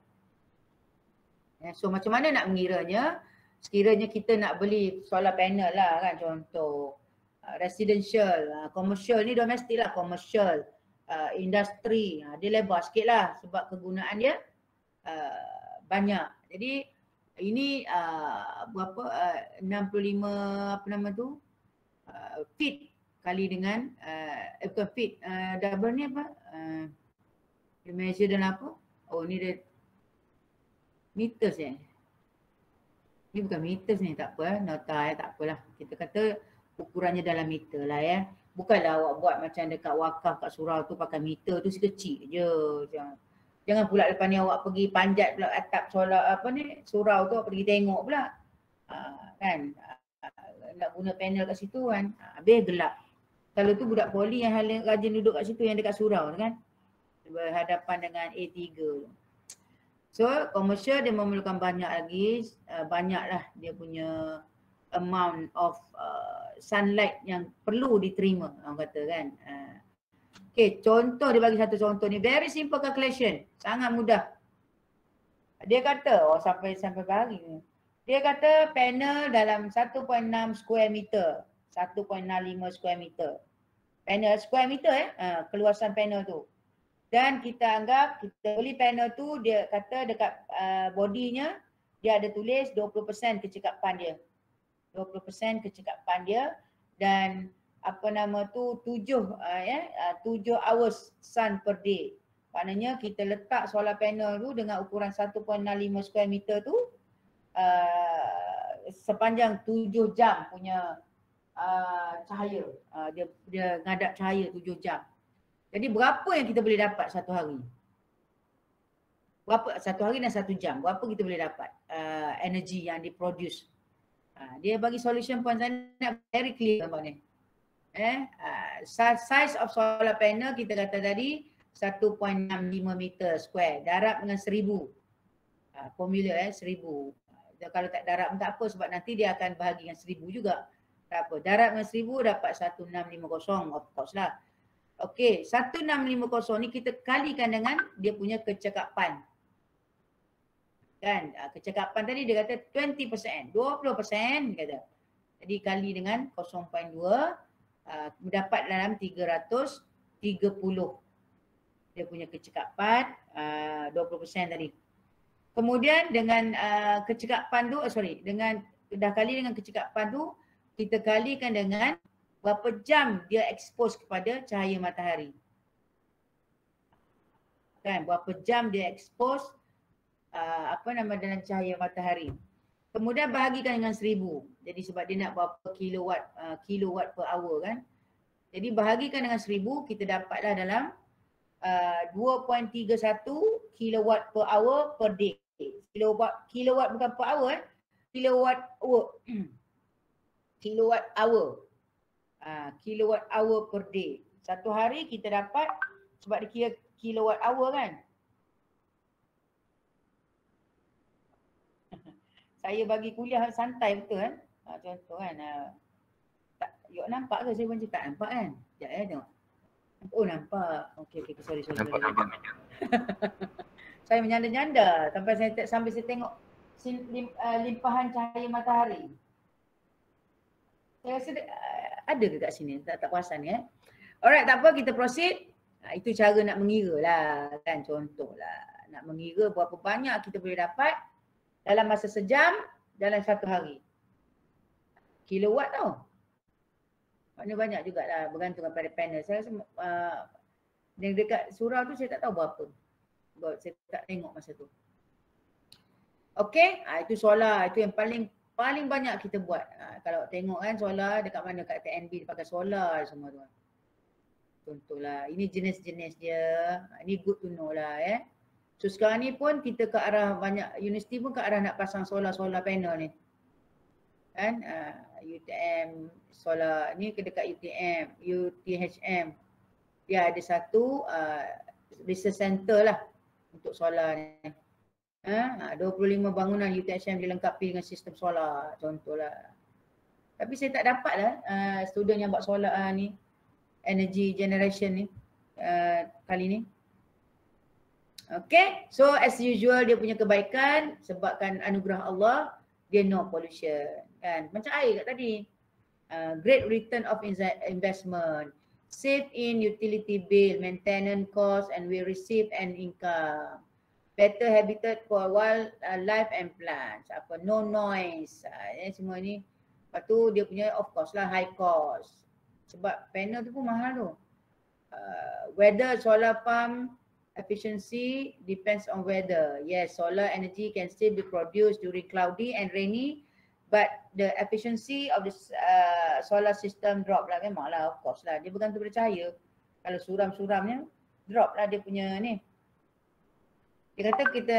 So macam mana nak mengiranya? Sekiranya kita nak beli solar panel lah kan, contoh residential, commercial, ni domestik lah, commercial, industri, dia lebar sikit lah sebab kegunaan dia banyak. Jadi ini berapa 65 apa nama tu feet kali dengan bukan feet, double ni apa, dia measure dalam apa, oh ni dia meters ni bukan meters ni, tak apa nota tak apalah, kita kata ukurannya dalam meter lah bukanlah awak buat macam dekat wakaf kat surau tu pakai meter tu sekecil je. Jangan pula lepas ni awak pergi panjat pula atap solar apa ni surau tu, pergi tengok pula kan, nak guna panel kat situ kan, habis gelap. Kalau tu budak poli yang rajin duduk kat situ yang dekat surau kan, berhadapan dengan A3 tu. So commercial dia memerlukan banyak lagi, banyaklah dia punya amount of sunlight yang perlu diterima, orang kata kan. Okay, contoh dia bagi satu contoh ni, very simple calculation, sangat mudah. Dia kata, sampai bagi ni. Dia kata panel dalam 1.6 square meter, 1.65 square meter. Panel square meter keluasan panel tu. Dan kita anggap kita beli panel tu, dia kata dekat bodinya dia ada tulis 20% kecekapan dia. 20% kecekapan dia dan apa nama tu 7 hours sun per day. Maknanya kita letak solar panel tu dengan ukuran 1.65 square meter tu sepanjang 7 jam punya cahaya. Dia ngadap cahaya 7 jam. Jadi berapa yang kita boleh dapat satu hari? Berapa satu hari dan 1 jam? Berapa kita boleh dapat energi yang diproduce? Dia bagi solution point sana very clear nampak ni. Size of solar panel kita kata tadi 1.65 meter square, darab dengan 1000. Formula 1000. Kalau tak darab pun tak apa sebab nanti dia akan bahagi dengan 1000 juga. Tak apa, darab dengan 1000 dapat 1650 of course lah. Okey, 1650 ni kita kalikan dengan dia punya kecekapan. Kan, kecekapan tadi dia kata 20%, 20% kata. Jadi kali dengan 0.2 mendapat dalam 330 dia punya kecekapan 20% tadi. Kemudian dengan kecekapan tu dengan dah kali dengan kecekapan tu kita kalikan dengan berapa jam dia expose kepada cahaya matahari. Kan, berapa jam dia expose dalam cahaya matahari. Kemudian bahagikan dengan 1000. Jadi sebab dia nak berapa kilowatt per hour kan. Jadi bahagikan dengan 1000, kita dapatlah dalam 2.31 kilowatt per hour per day. Kilowatt bukan per hour kilowatt hour. Kilowatt hour. Kilowatt hour per day. Satu hari kita dapat, sebab dia kira kilowatt hour kan. Saya bagi kuliah santai betul kan. Contoh kan. Yuk nampak ke saya pun tak nampak kan. Sekejap tengok. Oh nampak. Okey sorry. Nampak. Saya menyanda-nyanda sampai saya tengok limpahan cahaya matahari. Saya rasa ada ke kat sini? Tak perasan ya. Alright, tak apa, kita proceed. Itu cara nak mengira lah kan, contoh lah. Nak mengira berapa banyak kita boleh dapat dalam masa sejam dalam satu hari. Kilowatt tau. Maknanya banyak jugalah bergantung pada panel. Saya rasa yang dekat surau tu saya tak tahu berapa. Saya tak tengok masa tu. Okey, itu solar. Itu yang paling banyak kita buat. Kalau tengok kan solar dekat mana, kat TNB dia pakai solar semua tu. Contohlah, ini jenis-jenis dia. Ini good to know lah So sekarang ni pun kita ke arah banyak universiti pun ke arah nak pasang solar panel ni. Kan? UTM solar ni dekat UTHM. Dia ada satu research center lah untuk solar ni. 25 bangunan UTHM dilengkapi dengan sistem solar contohlah. Tapi saya tak dapat lah student yang buat solar ni, energy generation ni kali ni. Okay, so as usual dia punya kebaikan sebabkan anugerah Allah, dia no pollution kan. Macam air kat tadi. Great return of investment, save in utility bill, maintenance cost and we receive an income. Better habitat for wildlife and plants. No noise. Semua ni. Lepas tu dia punya of course lah high cost. Sebab panel tu pun mahal tu. Weather solar pump efficiency depends on weather. Yes, solar energy can still be produced during cloudy and rainy, but the efficiency of the solar system drop lah. Memang lah, of course lah. Dia bergantung pada cahaya. Kalau suram-suramnya, drop lah dia punya ni. Dia kata kita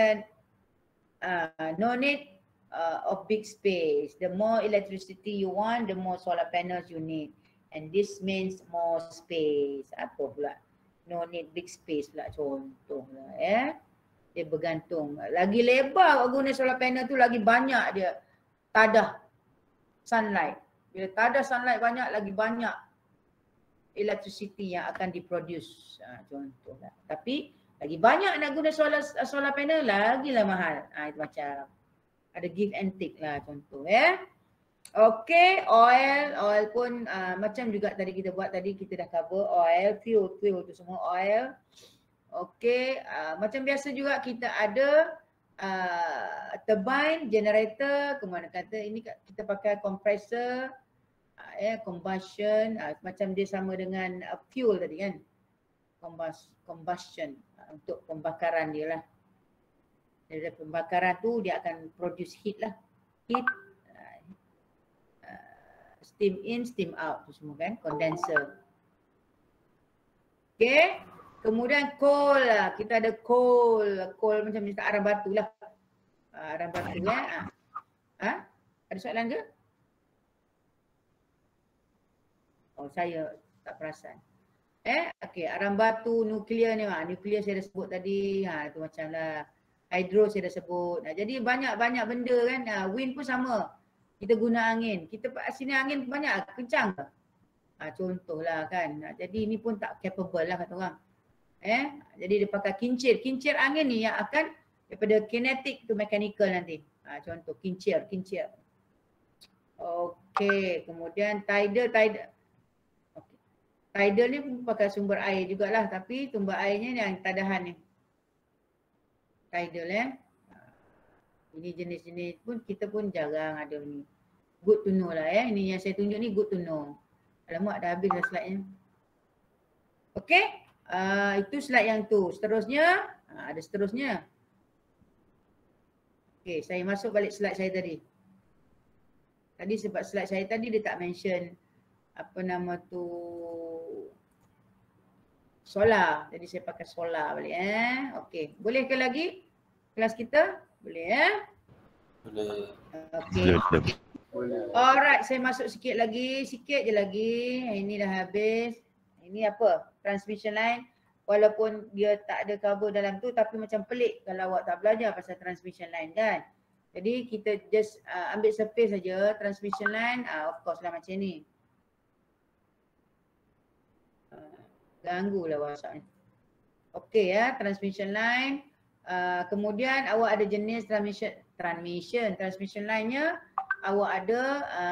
no need of big space. The more electricity you want, the more solar panels you need. And this means more space. Apa pula? No need big space pula contoh lah Dia bergantung. Lagi lebar guna solar panel tu, lagi banyak dia tadah sunlight. Bila tadah sunlight banyak, lagi banyak electricity yang akan diproduce. Contoh lah. Tapi lagi banyak nak guna solar panel, lagilah mahal. Itu macam ada give and take lah contoh Okay, oil pun macam juga tadi kita buat tadi, kita dah cover oil, fuel tu semua oil. Okay, macam biasa juga kita ada turbine, generator, kemana kata ini kita pakai compressor, combustion, macam dia sama dengan fuel tadi kan. Combustion untuk pembakaran dia lah. Dari pembakaran tu dia akan produce heat lah. Heat, steam in, steam out tu semua kan, condenser. Okay, kemudian coal lah. Kita ada coal macam ni, arang batu lah. Arang batu Ada soalan ke? Oh, saya tak perasan. Okay, arang batu, nuklear ni, nuklear saya dah sebut tadi, tu macam lah. Hydro saya dah sebut. Jadi banyak benda kan, wind pun sama. Kita guna angin. Kita sini angin banyak, kencang ke? Contohlah kan. Jadi ni pun tak capable lah kata orang. Jadi dia pakai kincir. Kincir angin ni yang akan daripada kinetic to mechanical nanti. Contoh kincir. Okey, kemudian tidal. Okay. Tidal ni pun pakai sumber air jugalah, tapi sumber airnya yang tadahan ni. Tidal ini jenis-jenis pun kita pun jarang ada ni. Good to know lah Ini yang saya tunjuk ni good to know. Alamak, dah habis dah slide-nya. Okey, itu slide yang tu. Seterusnya, ada seterusnya. Okey, saya masuk balik slide saya tadi. Tadi sebab slide saya tadi dia tak mention apa nama tu solar. Jadi saya pakai solar balik Okey. Boleh ke lagi kelas kita? Boleh Boleh. Okey. Alright, saya masuk sikit je lagi. Ini dah habis. Ini apa? Transmission line. Walaupun dia tak ada cover dalam tu tapi macam pelik kalau awak tak belajar pasal transmission line kan. Jadi kita just ambil surface saja transmission line, of course lah macam ni. Ganggulah WhatsApp ni. Okey transmission line. Kemudian awak ada jenis transmission line-nya. Awak ada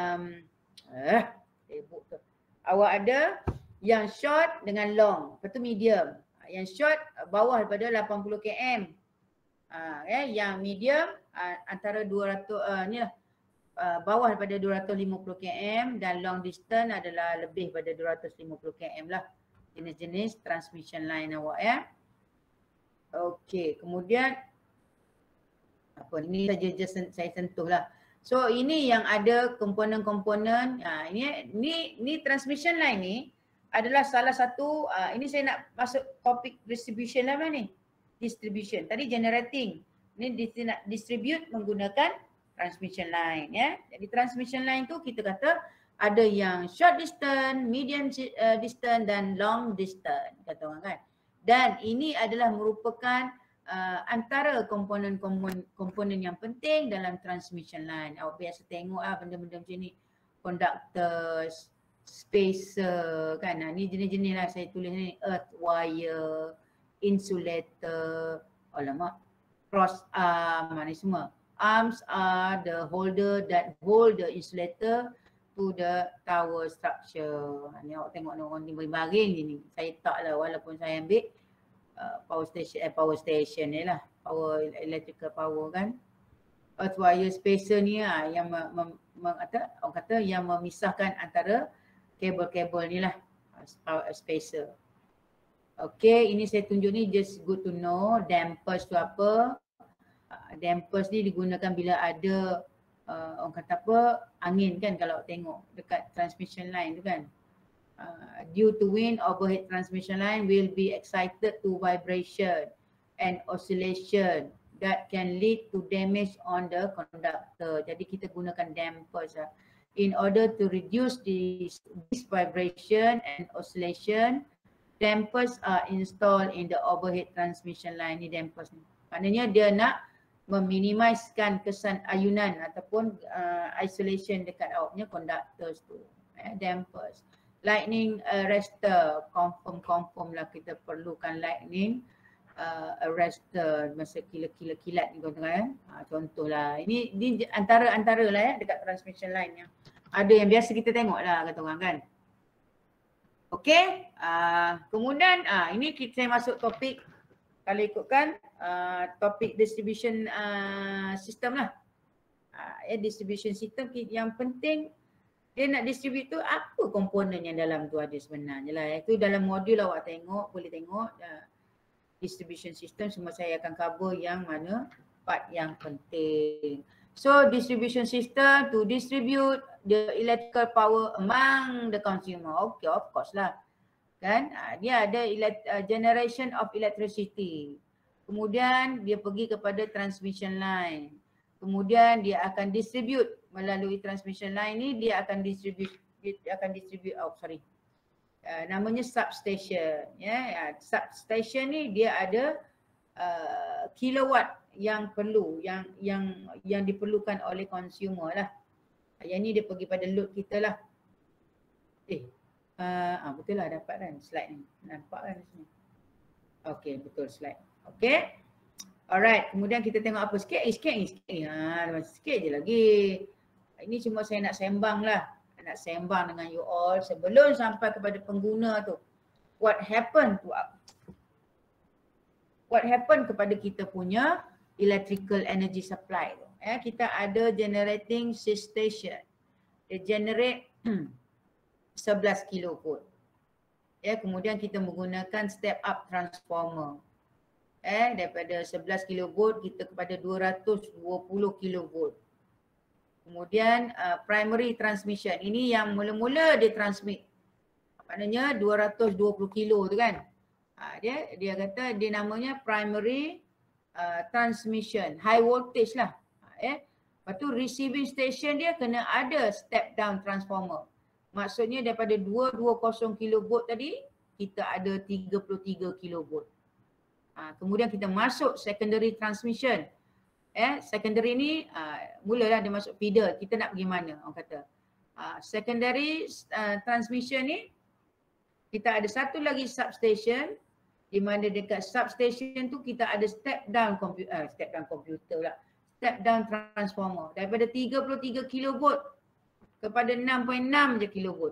awak ada yang short dengan long, lepas tu medium. Yang short bawah daripada 80 km. Yang medium antara 200 ni lah bawah daripada 250 km dan long distance adalah lebih pada 250 km lah. Jenis-jenis transmission line awak Okey, kemudian apa ni saja just saya sentuh lah. So ini yang ada komponen-komponen. Ini transmission line ni adalah salah satu ini saya nak masuk topik distribution lah ni. Distribution. Tadi generating. Ini nak distribute menggunakan transmission line Jadi transmission line tu kita kata ada yang short distance, medium distance dan long distance kata orang kan. Dan ini adalah merupakan antara komponen yang penting dalam transmission line. Awak biasa tengok benda-benda macam ni. Conductors, spacer kan. Ni jenis-jenis lah saya tulis ni. Earth wire, insulator, cross arm, ni semua. Arms are the holder that hold the insulator to the tower structure. Ni awak tengok ni orang ni baring ni. Saya tak lah walaupun saya ambil power station ni lah. Electrical power kan. Earth wire spacer ni yang orang kata yang memisahkan antara kabel-kabel ni lah. Spacer. Okay, ini saya tunjuk ni just good to know. Dampers tu apa? Dampers ni digunakan bila ada orang kata apa, angin kan kalau tengok dekat transmission line tu kan. Due to wind, overhead transmission line will be excited to vibration and oscillation that can lead to damage on the conductor. Jadi kita gunakan dampers in order to reduce this vibration and oscillation. Dampers are installed in the overhead transmission line. Ni dampers ni. Maknanya dia nak meminimizekan kesan ayunan ataupun isolation dekat awaknya conductors tu. Dampers. Lightning arrestor, confirm lah kita perlukan lightning arrestor masa kilat-kilat ni tuan-tuan contohlah. Ini antara lah dekat transmission line yang ada yang biasa kita tengok lah kata orang kan. Okey, kemudian ini saya masuk topik kalau ikutkan topik distribution system lah. Distribution system yang penting dia nak distribute tu apa komponen yang dalam tu ada sebenarnya lah. Itu dalam modul awak tengok, boleh tengok distribution system semua saya akan cover yang mana part yang penting. So distribution system to distribute the electrical power among the consumer. Okay, of course lah. Kan? Dia ada generation of electricity. Kemudian dia pergi kepada transmission line. Kemudian dia akan distribute melalui transmission line ni dia akan distribute namanya substation substation ni dia ada kilowatt yang perlu yang diperlukan oleh consumer lah. Yang ni dia pergi pada load kita lah. Betul lah dapat kan slide ni. Nampak kan sini. Okey, betul slide. Okey. Alright, kemudian kita tengok apa sikit ni. Sikit je lagi. Ini cuma saya nak sembang lah. Nak sembang dengan you all sebelum sampai kepada pengguna tu. What happened kepada kita punya electrical energy supply tu. Kita ada generating station. Dia generate 11 kilovolt. Kemudian kita menggunakan step up transformer. Daripada 11 kilovolt kita kepada 220 kilovolt. Kemudian primary transmission. Ini yang mula-mula dia transmit. Maknanya 220 kilo tu kan. Dia kata dia namanya primary transmission. High voltage lah. Lepas tu receiving station dia kena ada step down transformer. Maksudnya daripada 220 kV tadi kita ada 33 kV. Kemudian kita masuk secondary transmission. Secondary ni mulalah dia masuk feeder. Kita nak pergi mana orang kata. Secondary transmission ni kita ada satu lagi substation, di mana dekat substation tu kita ada step down transformer daripada 33 kV kepada 6.6 je kV.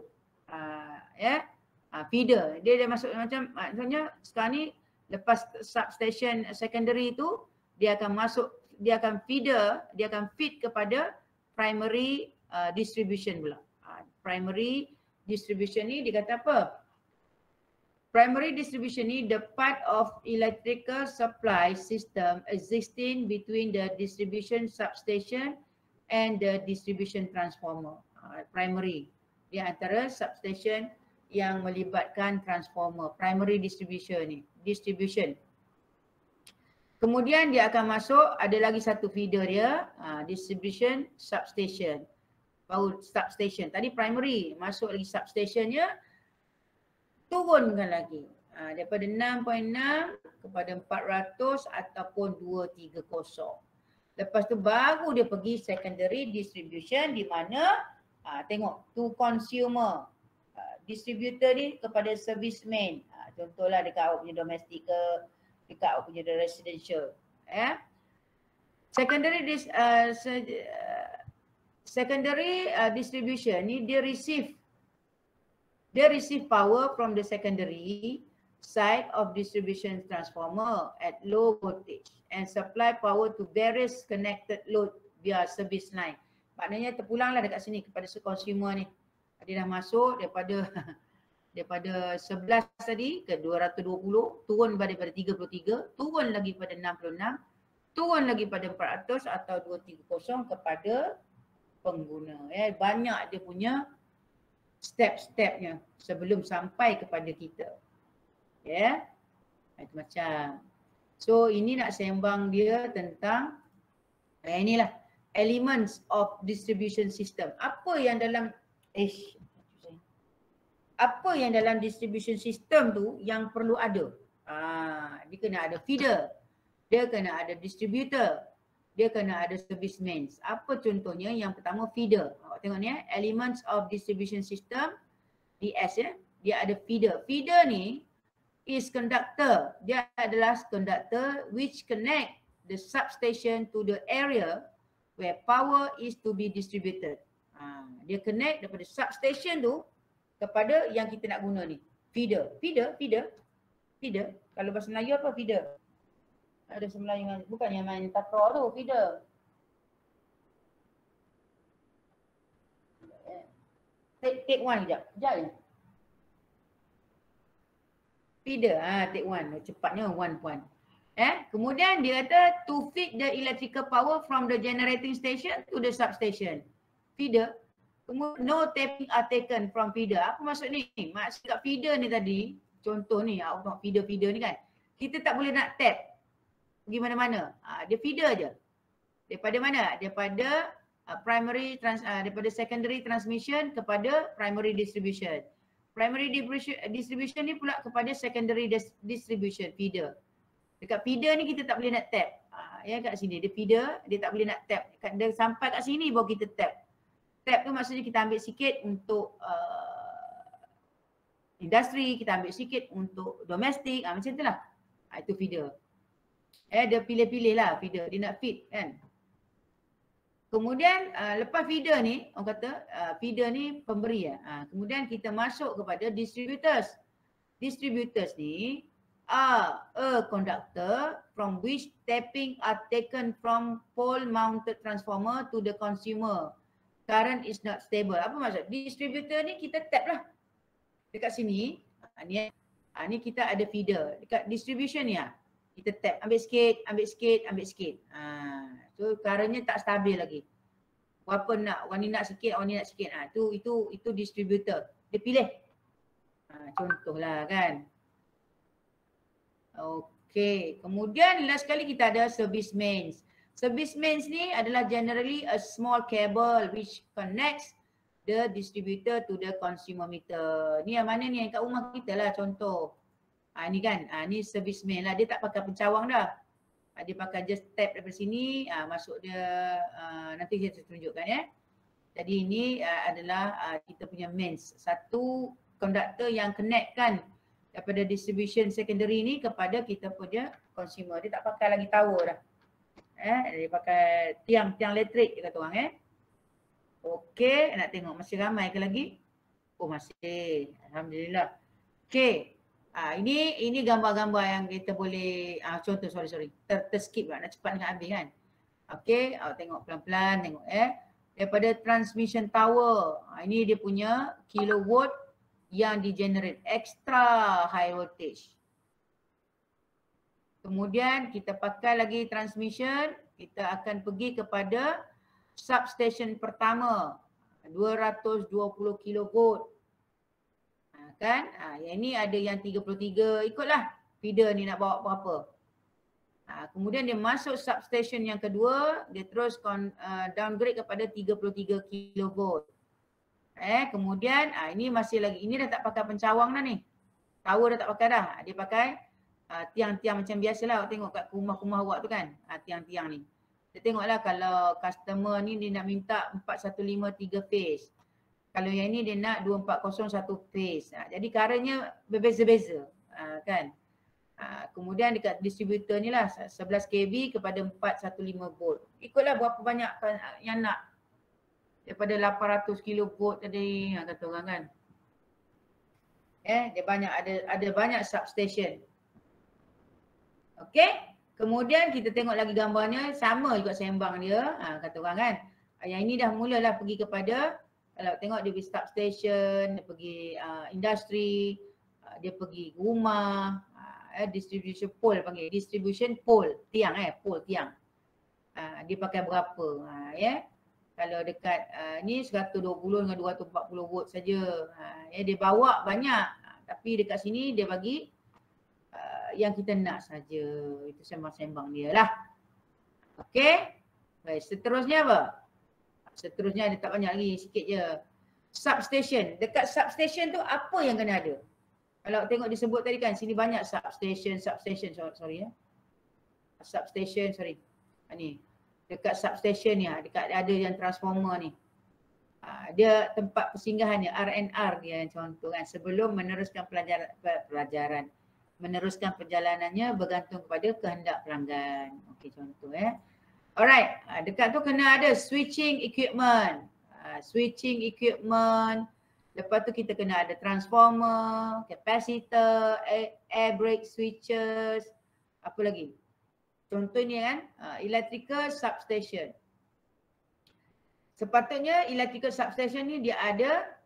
Feeder. Dia masuk macam maksudnya sekarang ni lepas substation secondary tu dia akan masuk, dia akan feed kepada primary distribution pula. Primary distribution ni dia kata apa? Primary distribution ni the part of electrical supply system existing between the distribution substation and the distribution transformer. Primary. Di antara substation yang melibatkan transformer. Primary distribution ni. Distribution. Kemudian dia akan masuk, ada lagi satu feeder dia, distribution substation. Baru substation. Tadi primary, masuk lagi substationnya, turunkan lagi. Daripada 6.6 kepada 400 ataupun 230. Lepas tu baru dia pergi secondary distribution di mana, tengok, to consumer. Distributor ni kepada serviceman. Contohlah dekat awak punya domestik ke, dekat awak punya residential. Secondary distribution ni dia receive power from the secondary side of distribution transformer at low voltage and supply power to various connected load via service line. Maknanya terpulanglah dekat sini kepada consumer ni. Dia dah masuk daripada 11 tadi ke 220, turun daripada 33, turun lagi pada 66, turun lagi pada 400 atau 230 kepada pengguna. Banyak dia punya step-stepnya sebelum sampai kepada kita. Itu macam. So ini nak sembang dia tentang inilah elements of distribution system. Apa yang dalam distribution system tu yang perlu ada? Dia kena ada feeder, dia kena ada distributor, dia kena ada serviceman. Apa contohnya? Yang pertama feeder. Awak tengok ni elements of distribution system, DS dia ada feeder. Feeder ni is conductor. Dia adalah conductor which connect the substation to the area where power is to be distributed. Dia connect daripada substation tu kepada yang kita nak guna ni. Feeder. Kalau bahasa Melayu apa feeder? Ada bahasa Melayu, bukan yang main takraw tu, feeder. Take one sekejap. Sekejap je. Feeder. Take one. Cepatnya one point. Kemudian dia kata to feed the electrical power from the generating station to the substation. Feeder. Kemudian no tapping are taken from feeder. Apa maksud ni? Maksud kat feeder ni tadi, contoh ni, awak tengok feeder ni kan. Kita tak boleh nak tap pergi mana-mana. Dia feeder je. Daripada mana? Daripada daripada secondary transmission kepada primary distribution. Primary distribution ni pula kepada secondary distribution feeder. Dekat feeder ni kita tak boleh nak tap. Kat sini dia feeder, dia tak boleh nak tap. Dia sampai kat sini baru kita tap. Tap tu maksudnya kita ambil sikit untuk industri, kita ambil sikit untuk domestik, macam tu lah. Itu feeder. Dia pilih-pilih lah feeder, dia nak feed kan. Kemudian lepas feeder ni, orang kata feeder ni pemberi kemudian kita masuk kepada distributors. Distributors ni are a conductor from which tapping are taken from pole mounted transformer to the consumer. Current is not stable. Apa maksud? Distributor ni kita tap lah. Dekat sini, ni kita ada feeder. Dekat distribution ni kita tap. Ambil sikit. So currentnya tak stabil lagi. Berapa nak, orang ni nak sikit, orang ni nak sikit. Itu distributor. Dia pilih. Contohlah kan. Okay, kemudian last sekali kita ada service mains. Service mains ni adalah generally a small cable which connects the distributor to the consumer meter. Ni yang mana ni, yang kat rumah kita lah contoh. Ni kan, ni service main lah. Dia tak pakai pencawang dah. Dia pakai just tap daripada sini, masuk dia, nanti saya tunjukkan ya. Jadi ini adalah kita punya mains. Satu konduktor yang connectkan daripada distribution secondary ni kepada kita punya consumer. Dia tak pakai lagi tower dah. Dia pakai tiang elektrik kata orang Okey, nak tengok masih ramai ke lagi? Oh masih. Alhamdulillah. Okey. Ini gambar-gambar yang kita boleh contoh sorry. Terskip lah, nak cepat nak habis kan. Okey, tengok pelan-pelan tengok daripada transmission tower. Ini dia punya kilowatt yang di-generate extra high voltage. Kemudian kita pakai lagi transmission, kita akan pergi kepada substation pertama 220 kilovolt. Kan? Yang ni ada yang 33, ikutlah feeder ni nak bawa berapa. Kemudian dia masuk substation yang kedua, dia terus downgrade kepada 33 kilovolt. Kemudian ini masih lagi, ini dah tak pakai pencawang dah ni. Tower dah tak pakai dah. Dia pakai tiang-tiang macam biasalah, awak tengok kat rumah-rumah awak tu kan. Tiang-tiang ni. Kita tengoklah kalau customer ni dia nak minta 4153 phase. Kalau yang ni dia nak 2401 phase. Jadi currentnya berbeza-beza kan. Kemudian dekat distributor ni lah 11 kV kepada 415 volt. Ikutlah berapa banyak yang nak. Daripada 800 kilovolt tadi kata orang kan. Dia banyak ada banyak substation. Okey. Kemudian kita tengok lagi gambarnya, sama juga sembang dia, kata orang kan. Yang ini dah mulalah pergi kepada, kalau tengok dia pergi substation, dia pergi industri, dia pergi rumah, distribution pole panggil, distribution pole, tiang pole tiang. Dia pakai berapa, Kalau dekat ni 120 dengan 240 volt saja. Dia bawa banyak, tapi dekat sini dia bagi yang kita nak saja. Itu sembang-sembang dia lah. Okey. Baik, seterusnya apa? Seterusnya ada tak banyak lagi, sikit je. Substation. Dekat substation tu apa yang kena ada? Kalau tengok disebut tadi kan, sini banyak substation, sorry Substation, sorry. Ni. Dekat substation ni, dekat ada yang transformer ni. Dia tempat persinggahan dia, R&R dia contoh kan. Sebelum meneruskan pelajaran. Meneruskan perjalanannya bergantung kepada kehendak pelanggan. Okey, contoh Alright, dekat tu kena ada switching equipment. Switching equipment. Lepas tu kita kena ada transformer, capacitor, air brake switches. Apa lagi? Contohnya kan, electrical substation. Sepatutnya electrical substation ni dia ada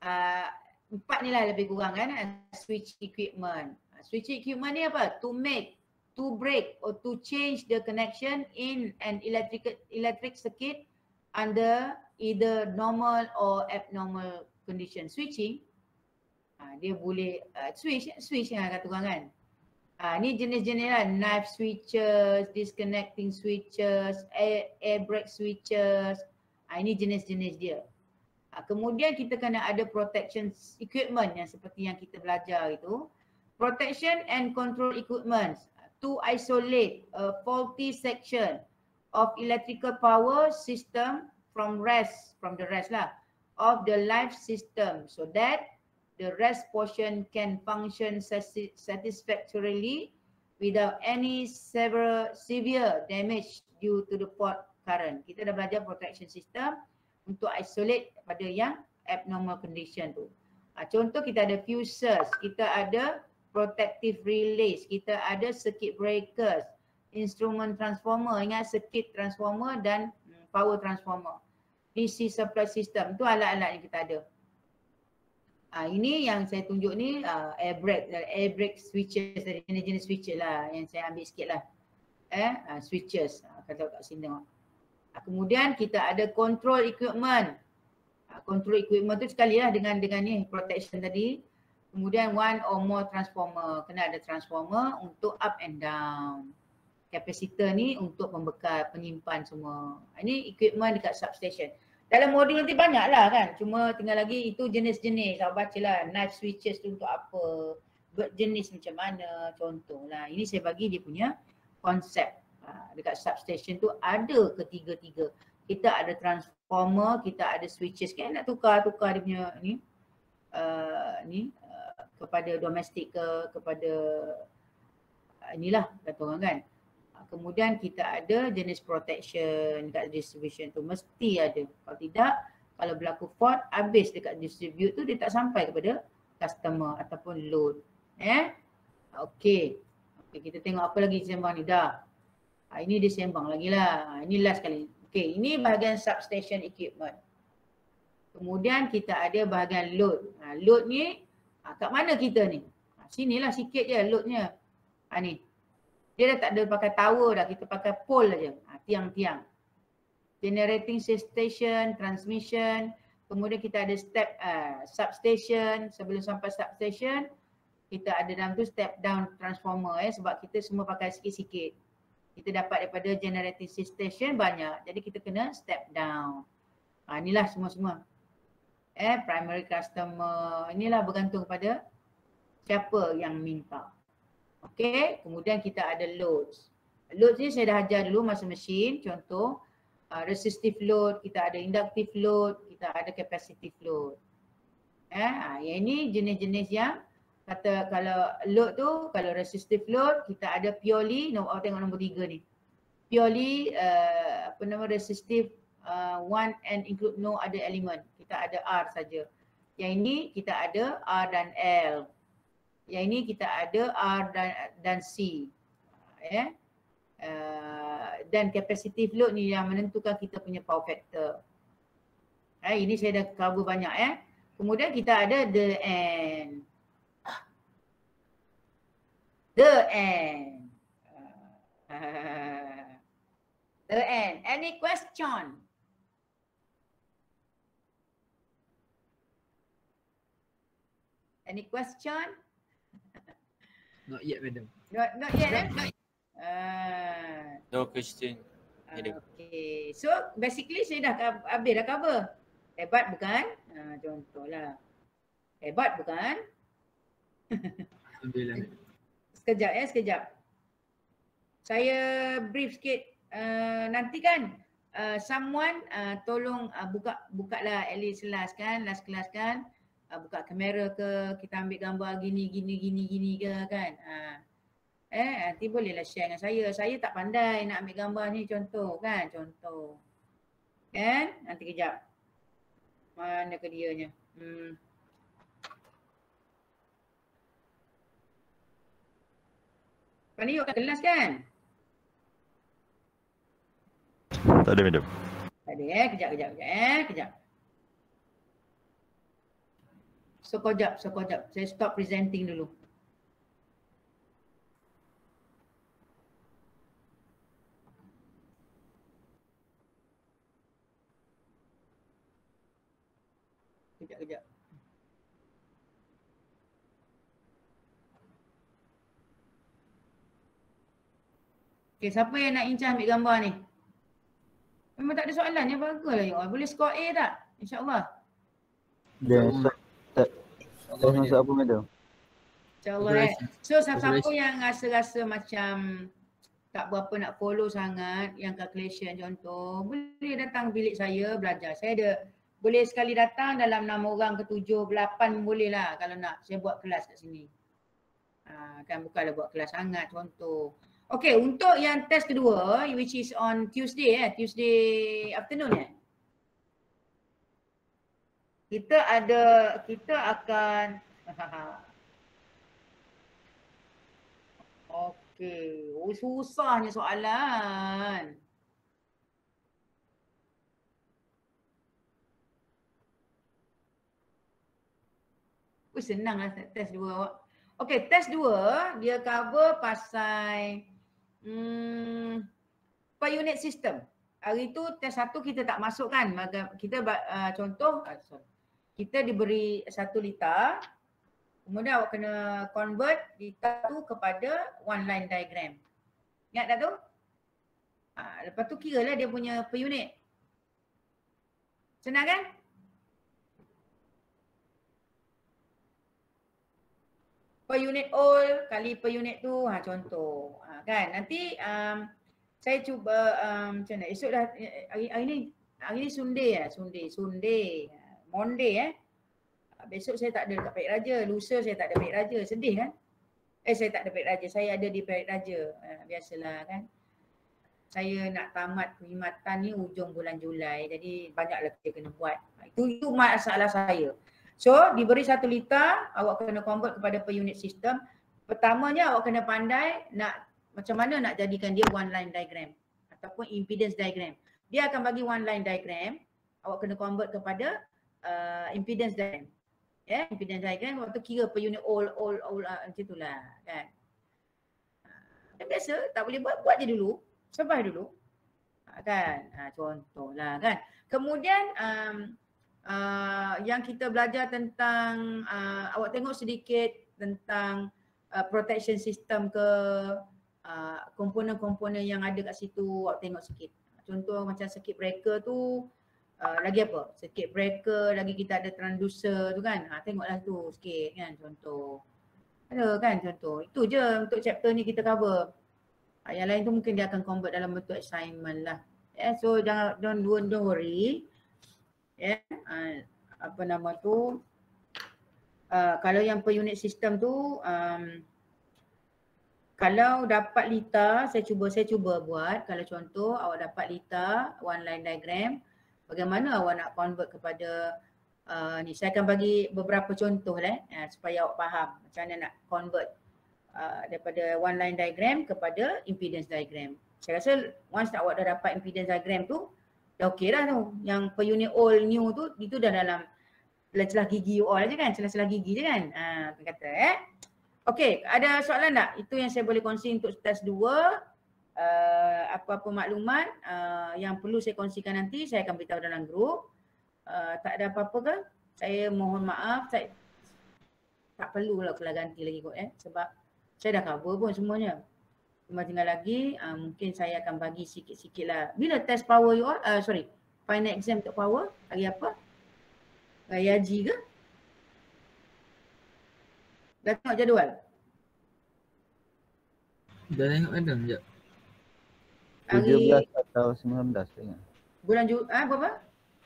4 ni lah lebih kurang kan, switch equipment. Switching equipment ni apa? To break or to change the connection in an electric circuit under either normal or abnormal condition. Switching, dia boleh switch kata orang kan. Ni jenis-jenis lah, knife switches, disconnecting switches, air brake switches. Ini jenis-jenis dia. Kemudian kita kena ada protection equipment yang seperti yang kita belajar itu. Protection and control equipment to isolate a faulty section of electrical power system from the rest of the life system, so that the rest portion can function satisfactorily without any severe damage due to the fault current. Kita dah belajar protection system untuk isolate pada yang abnormal condition tu. Contoh kita ada fuses, kita ada protective relays, kita ada circuit breakers, instrument transformer, ingat circuit transformer dan power transformer. DC supply system, tu alat-alat yang kita ada. Ini yang saya tunjuk ni air brake switches, jenis-jenis switches lah yang saya ambil sikit lah. Switches, kata kat sini tengok. Kemudian kita ada control equipment. Control equipment tu sekali lah dengan ni protection tadi. Kemudian one or more transformer. Kena ada transformer untuk up and down. Capacitor ni untuk pembekal, penyimpan semua. Ini equipment dekat substation. Dalam modul nanti banyak lah kan. Cuma tinggal lagi itu jenis-jenis. Awak baca lah knife switches tu untuk apa. Jenis macam mana, contoh lah. Ini saya bagi dia punya konsep. Dekat substation tu ada ketiga-tiga. Kita ada transformer, kita ada switches. Kan nak tukar-tukar dia punya ni, kepada domestik ke, kepada inilah kata orang kan. Kemudian kita ada jenis protection dekat distribution tu, mesti ada. Kalau tidak, kalau berlaku fault, habis dekat distribute tu dia tak sampai kepada customer ataupun load. Okey, kita tengok apa lagi sembang ni dah. Ini dia sembang lagi lah. Ini last kali. Okey, ini bahagian substation equipment. Kemudian kita ada bahagian load. Load ni, kat mana kita ni? Sinilah sikit je loadnya. Ni. Dia dah tak ada pakai tower dah, kita pakai pole aja. Tiang-tiang. Generating station, transmission. Kemudian kita ada step substation. Sebelum sampai substation, kita ada dalam tu step down transformer sebab kita semua pakai sikit-sikit. Kita dapat daripada generating station banyak. Jadi kita kena step down. Inilah semua-semua. Primary customer. Inilah bergantung pada siapa yang minta. Okey, kemudian kita ada loads. Loads ni saya dah ajar dulu masa mesin. Contoh, resistive load, kita ada inductive load, kita ada capacitive load. Yang ini jenis-jenis yang kata kalau load tu, kalau resistive load, kita ada purely, awak tengok nombor 3 ni. Purely, resistive one and include no other element. Kita ada R saja. Yang ini kita ada R dan L. Yang ini kita ada R dan C. Dan capacitive load ni yang menentukan kita punya power factor. Ini saya dah cover banyak Kemudian kita ada the end. The end. The end. Any question? Any question? Not yet, madam. Not yet, No question. Okay. So basically saya dah habis dah cover. Hebat bukan? Contohlah. Hebat bukan? Alhamdulillah. Sekejap. Saya brief sikit. Nanti kan someone tolong buka lah at least last class kan. Buka kamera ke, kita ambil gambar gini ke kan. Nanti bolehlah share dengan saya. Saya tak pandai nak ambil gambar ni contoh kan. Contoh. Kan? Nanti kejap. Mana ke dianya? Pani yuk kat kelas kan? Tak ada madam. Tak ada kejap. Sekejap. Saya stop presenting dulu. Kejap. Okay, siapa yang nak Incah ambil gambar ni? Memang tak ada soalan yang baguslah ya. Boleh skor A tak? InsyaAllah. Tak masuk apa madam? InsyaAllah So siapa yang rasa macam tak berapa nak follow sangat yang calculation contoh, boleh datang bilik saya belajar. Saya ada, boleh sekali datang dalam 6 orang ke 7, 8 boleh lah kalau nak. Saya buat kelas kat sini. Kan bukanlah buat kelas sangat contoh. Okay, untuk yang test kedua which is on Tuesday Tuesday afternoon kita akan okey, susahnya soalan. Senanglah test 2 awak. Okey, test 2 dia cover pasal per unit system. hari tu test 1 kita tak masuk kan. Kita contoh, kita diberi 1 liter. Kemudian awak kena convert liter tu kepada one line diagram. Ingat tak tu? Lepas tu kira lah dia punya per unit. Senang kan? Per unit oil kali per unit tu, contoh. Kan? Nanti saya cuba macam mana? Esok dah, hari ni Sunday Monday besok saya tak ada dekat Perak Raja, lusa saya tak ada Perak Raja, sedih kan? Saya tak ada Perak Raja, saya ada di Perak Raja. Biasalah kan. Saya nak tamat perkhidmatan ni hujung bulan Julai, jadi banyaklah kita kena buat. Itu masalah saya. So diberi 1 liter, awak kena convert kepada per unit system. Pertamanya awak kena pandai nak macam mana nak jadikan dia one line diagram ataupun impedance diagram. Dia akan bagi one line diagram, awak kena convert kepada impedance diagram. Impedance diagram waktu kira per unit all macam itulah kan. Yang biasa tak boleh buat je dulu, survive dulu. Kan? Contohlah kan. Kemudian yang kita belajar tentang awak tengok sedikit tentang protection system ke komponen-komponen yang ada kat situ, awak tengok sikit. Contoh macam circuit breaker tu, lagi apa? Circuit breaker, lagi kita ada transducer tu kan. Tengoklah tu sikit kan contoh. Ada kan contoh. Itu je untuk chapter ni kita cover. Yang lain tu mungkin dia akan convert dalam bentuk assignment lah. So don't worry. Apa nama tu? Kalau yang per unit system tu kalau dapat liter, saya cuba buat. Kalau contoh awak dapat liter one line diagram, bagaimana awak nak convert kepada ni. Saya akan bagi beberapa contoh supaya awak faham macam mana nak convert daripada one line diagram kepada impedance diagram. Saya rasa once awak dah dapat impedance diagram tu, dah okey dah tu. Yang per unit all new tu, itu dah dalam celah-celah gigi you all je kan, celah-celah gigi je kan. Kata okey, ada soalan tak? Itu yang saya boleh kongsi untuk test 2. Apa-apa maklumat yang perlu saya kongsikan nanti saya akan beritahu dalam grup. Tak ada apa-apa ke? Saya mohon maaf, saya tak perlulah kelah ganti lagi kot sebab saya dah cover pun semuanya. Cuma tinggal lagi mungkin saya akan bagi sikit-sikit lah. Bila test power you all? Final exam untuk power? Hari apa? Hari haji ke? Dah tengok jadual? Dah tengok madam sekejap. 17 atau 19 tak ingat. Bulan berapa?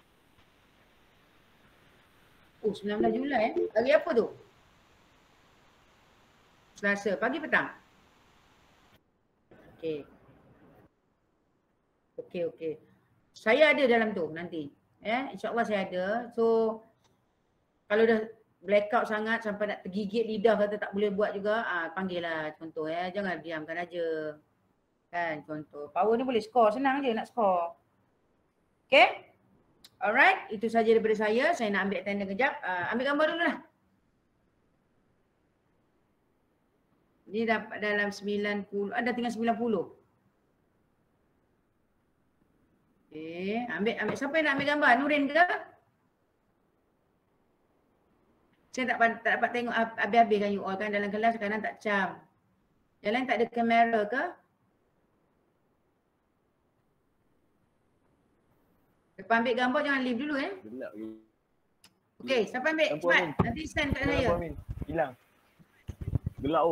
19 Julai Hari apa tu? Selasa, pagi petang? Okey. Saya ada dalam tu nanti. InsyaAllah saya ada. So kalau dah blackout sangat sampai nak tergigit lidah kata tak boleh buat juga, panggil lah contoh jangan diamkan aja. Kan contoh. Power ni boleh score, senang je nak score. Okay? Alright, itu saja daripada saya. Saya nak ambil attendance kejap. Ambil gambar dulu lah. Ni dapat dalam 90, dah tinggal 90. Okay, ambil. Siapa yang nak ambil gambar? Nurin ke? Saya tak dapat tengok habis-habis kan you all kan dalam kelas kadang tak cam. Yang lain tak ada kamera ke? Lepas ambil gambar jangan leave dulu Gelap lagi. Okay, siapa ambil? Cepat. Nanti send kat saya. Hilang. Gelap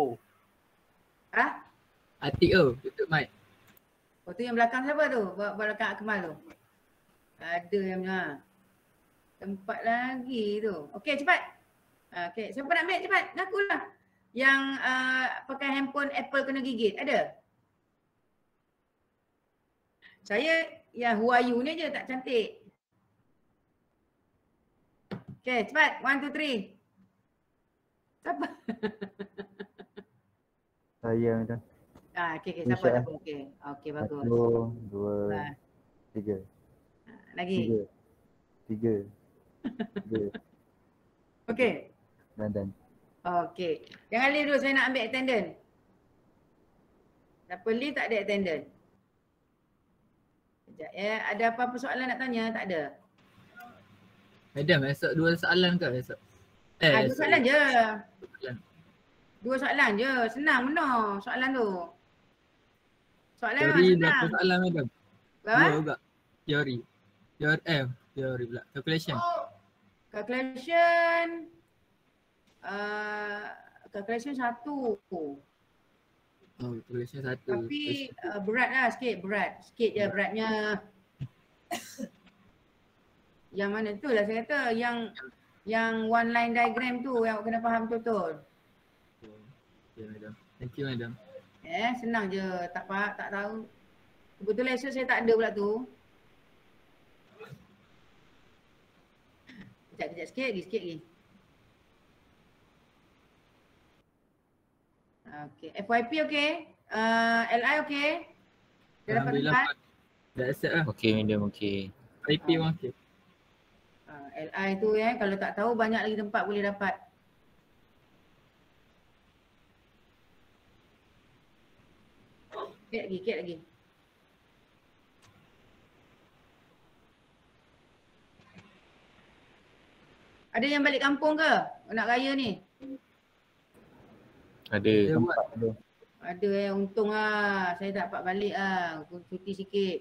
Atik tutup mic. Tu yang belakang siapa tu? Belakang Akmal tu. Ada yang tempat lagi tu. Okey, cepat. Okey, siapa nak ambil cepat? Ngakulah. Yang pakai handphone Apple kena gigit. Ada? Saya yang Huayu ni je tak cantik. Okey, cepat. 1, 2, 3. Siapa? Saya macam. Okey, siapa? Okey, bagus. 1, 2, 3. Lagi. 3. Okey. Dan. Okey. Jangan leave dulu, saya nak ambil attendance. Siapa leave tak ada attendance. Sekejap ya. Ada apa-apa soalan nak tanya? Tak ada? Madam, esok 2 soalan ke esok? Dua soalan je. Soalan. 2 soalan je. Senang benar soalan tu. Soalan memang Teori senang. berapa soalan madam? Berapa? 2 juga. Teori. Teori pula. Calculation. Calculation. Calculation 1. Oh, calculation 1. Tapi berat lah sikit. Berat. Sikit je beratnya. Yang mana tu lah saya kata. Yang one line diagram tu yang awak kena faham betul-betul. Okay, madam. Thank you, madam. Senang je. Tak faham, tak tahu. Kebetulan esok saya tak ada pula tu. Kejap sikit lagi. Okay. FYP okay? LI okay? Dah dapat Alhamdulillah. tempat? Dah accept lah. Okey madam, okey. IP pun okey. LI tu kalau tak tahu banyak lagi tempat boleh dapat. Sikit lagi. Ada yang balik kampung ke? Nak raya ni? Ada. Ada untung lah. Saya tak dapat balik lah. Cuti sikit.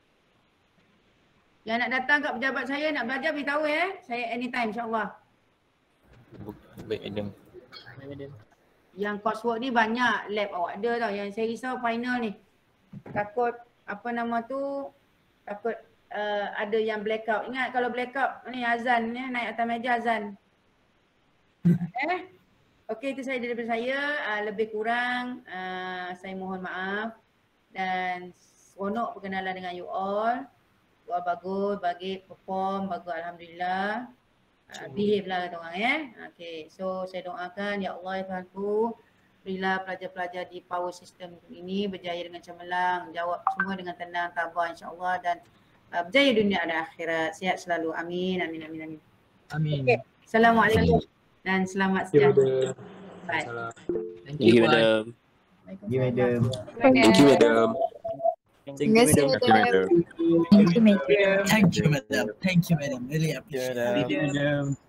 Yang nak datang kat pejabat saya nak belajar beritahu Saya anytime insyaAllah. Baik madam. Yang coursework ni banyak lab awak ada tau. Yang saya risau final ni. Takut takut ada yang blackout. Ingat kalau blackout ni azan naik atas meja azan. Okey, itu saja daripada saya. Lebih kurang saya mohon maaf. Dan seronok berkenalan dengan you all. You all bagus, perform bagus alhamdulillah. Behave lah kata orang Okay, so saya doakan ya Allah ya Tuhanku, berilah pelajar-pelajar di power system ini berjaya dengan cemerlang, jawab semua dengan tenang, tabah insya-Allah dan berjaya dunia dan akhirat. Sihat selalu. Amin. Amin. Okay. Assalamualaikum dan selamat sejahtera. Bye. Thank you, madam. Thank you, madam. Thank you, madam. Terima kasih, madam. Thank you, madam. Thank you, madam. Thank you, madam. Really appreciate it. Madam.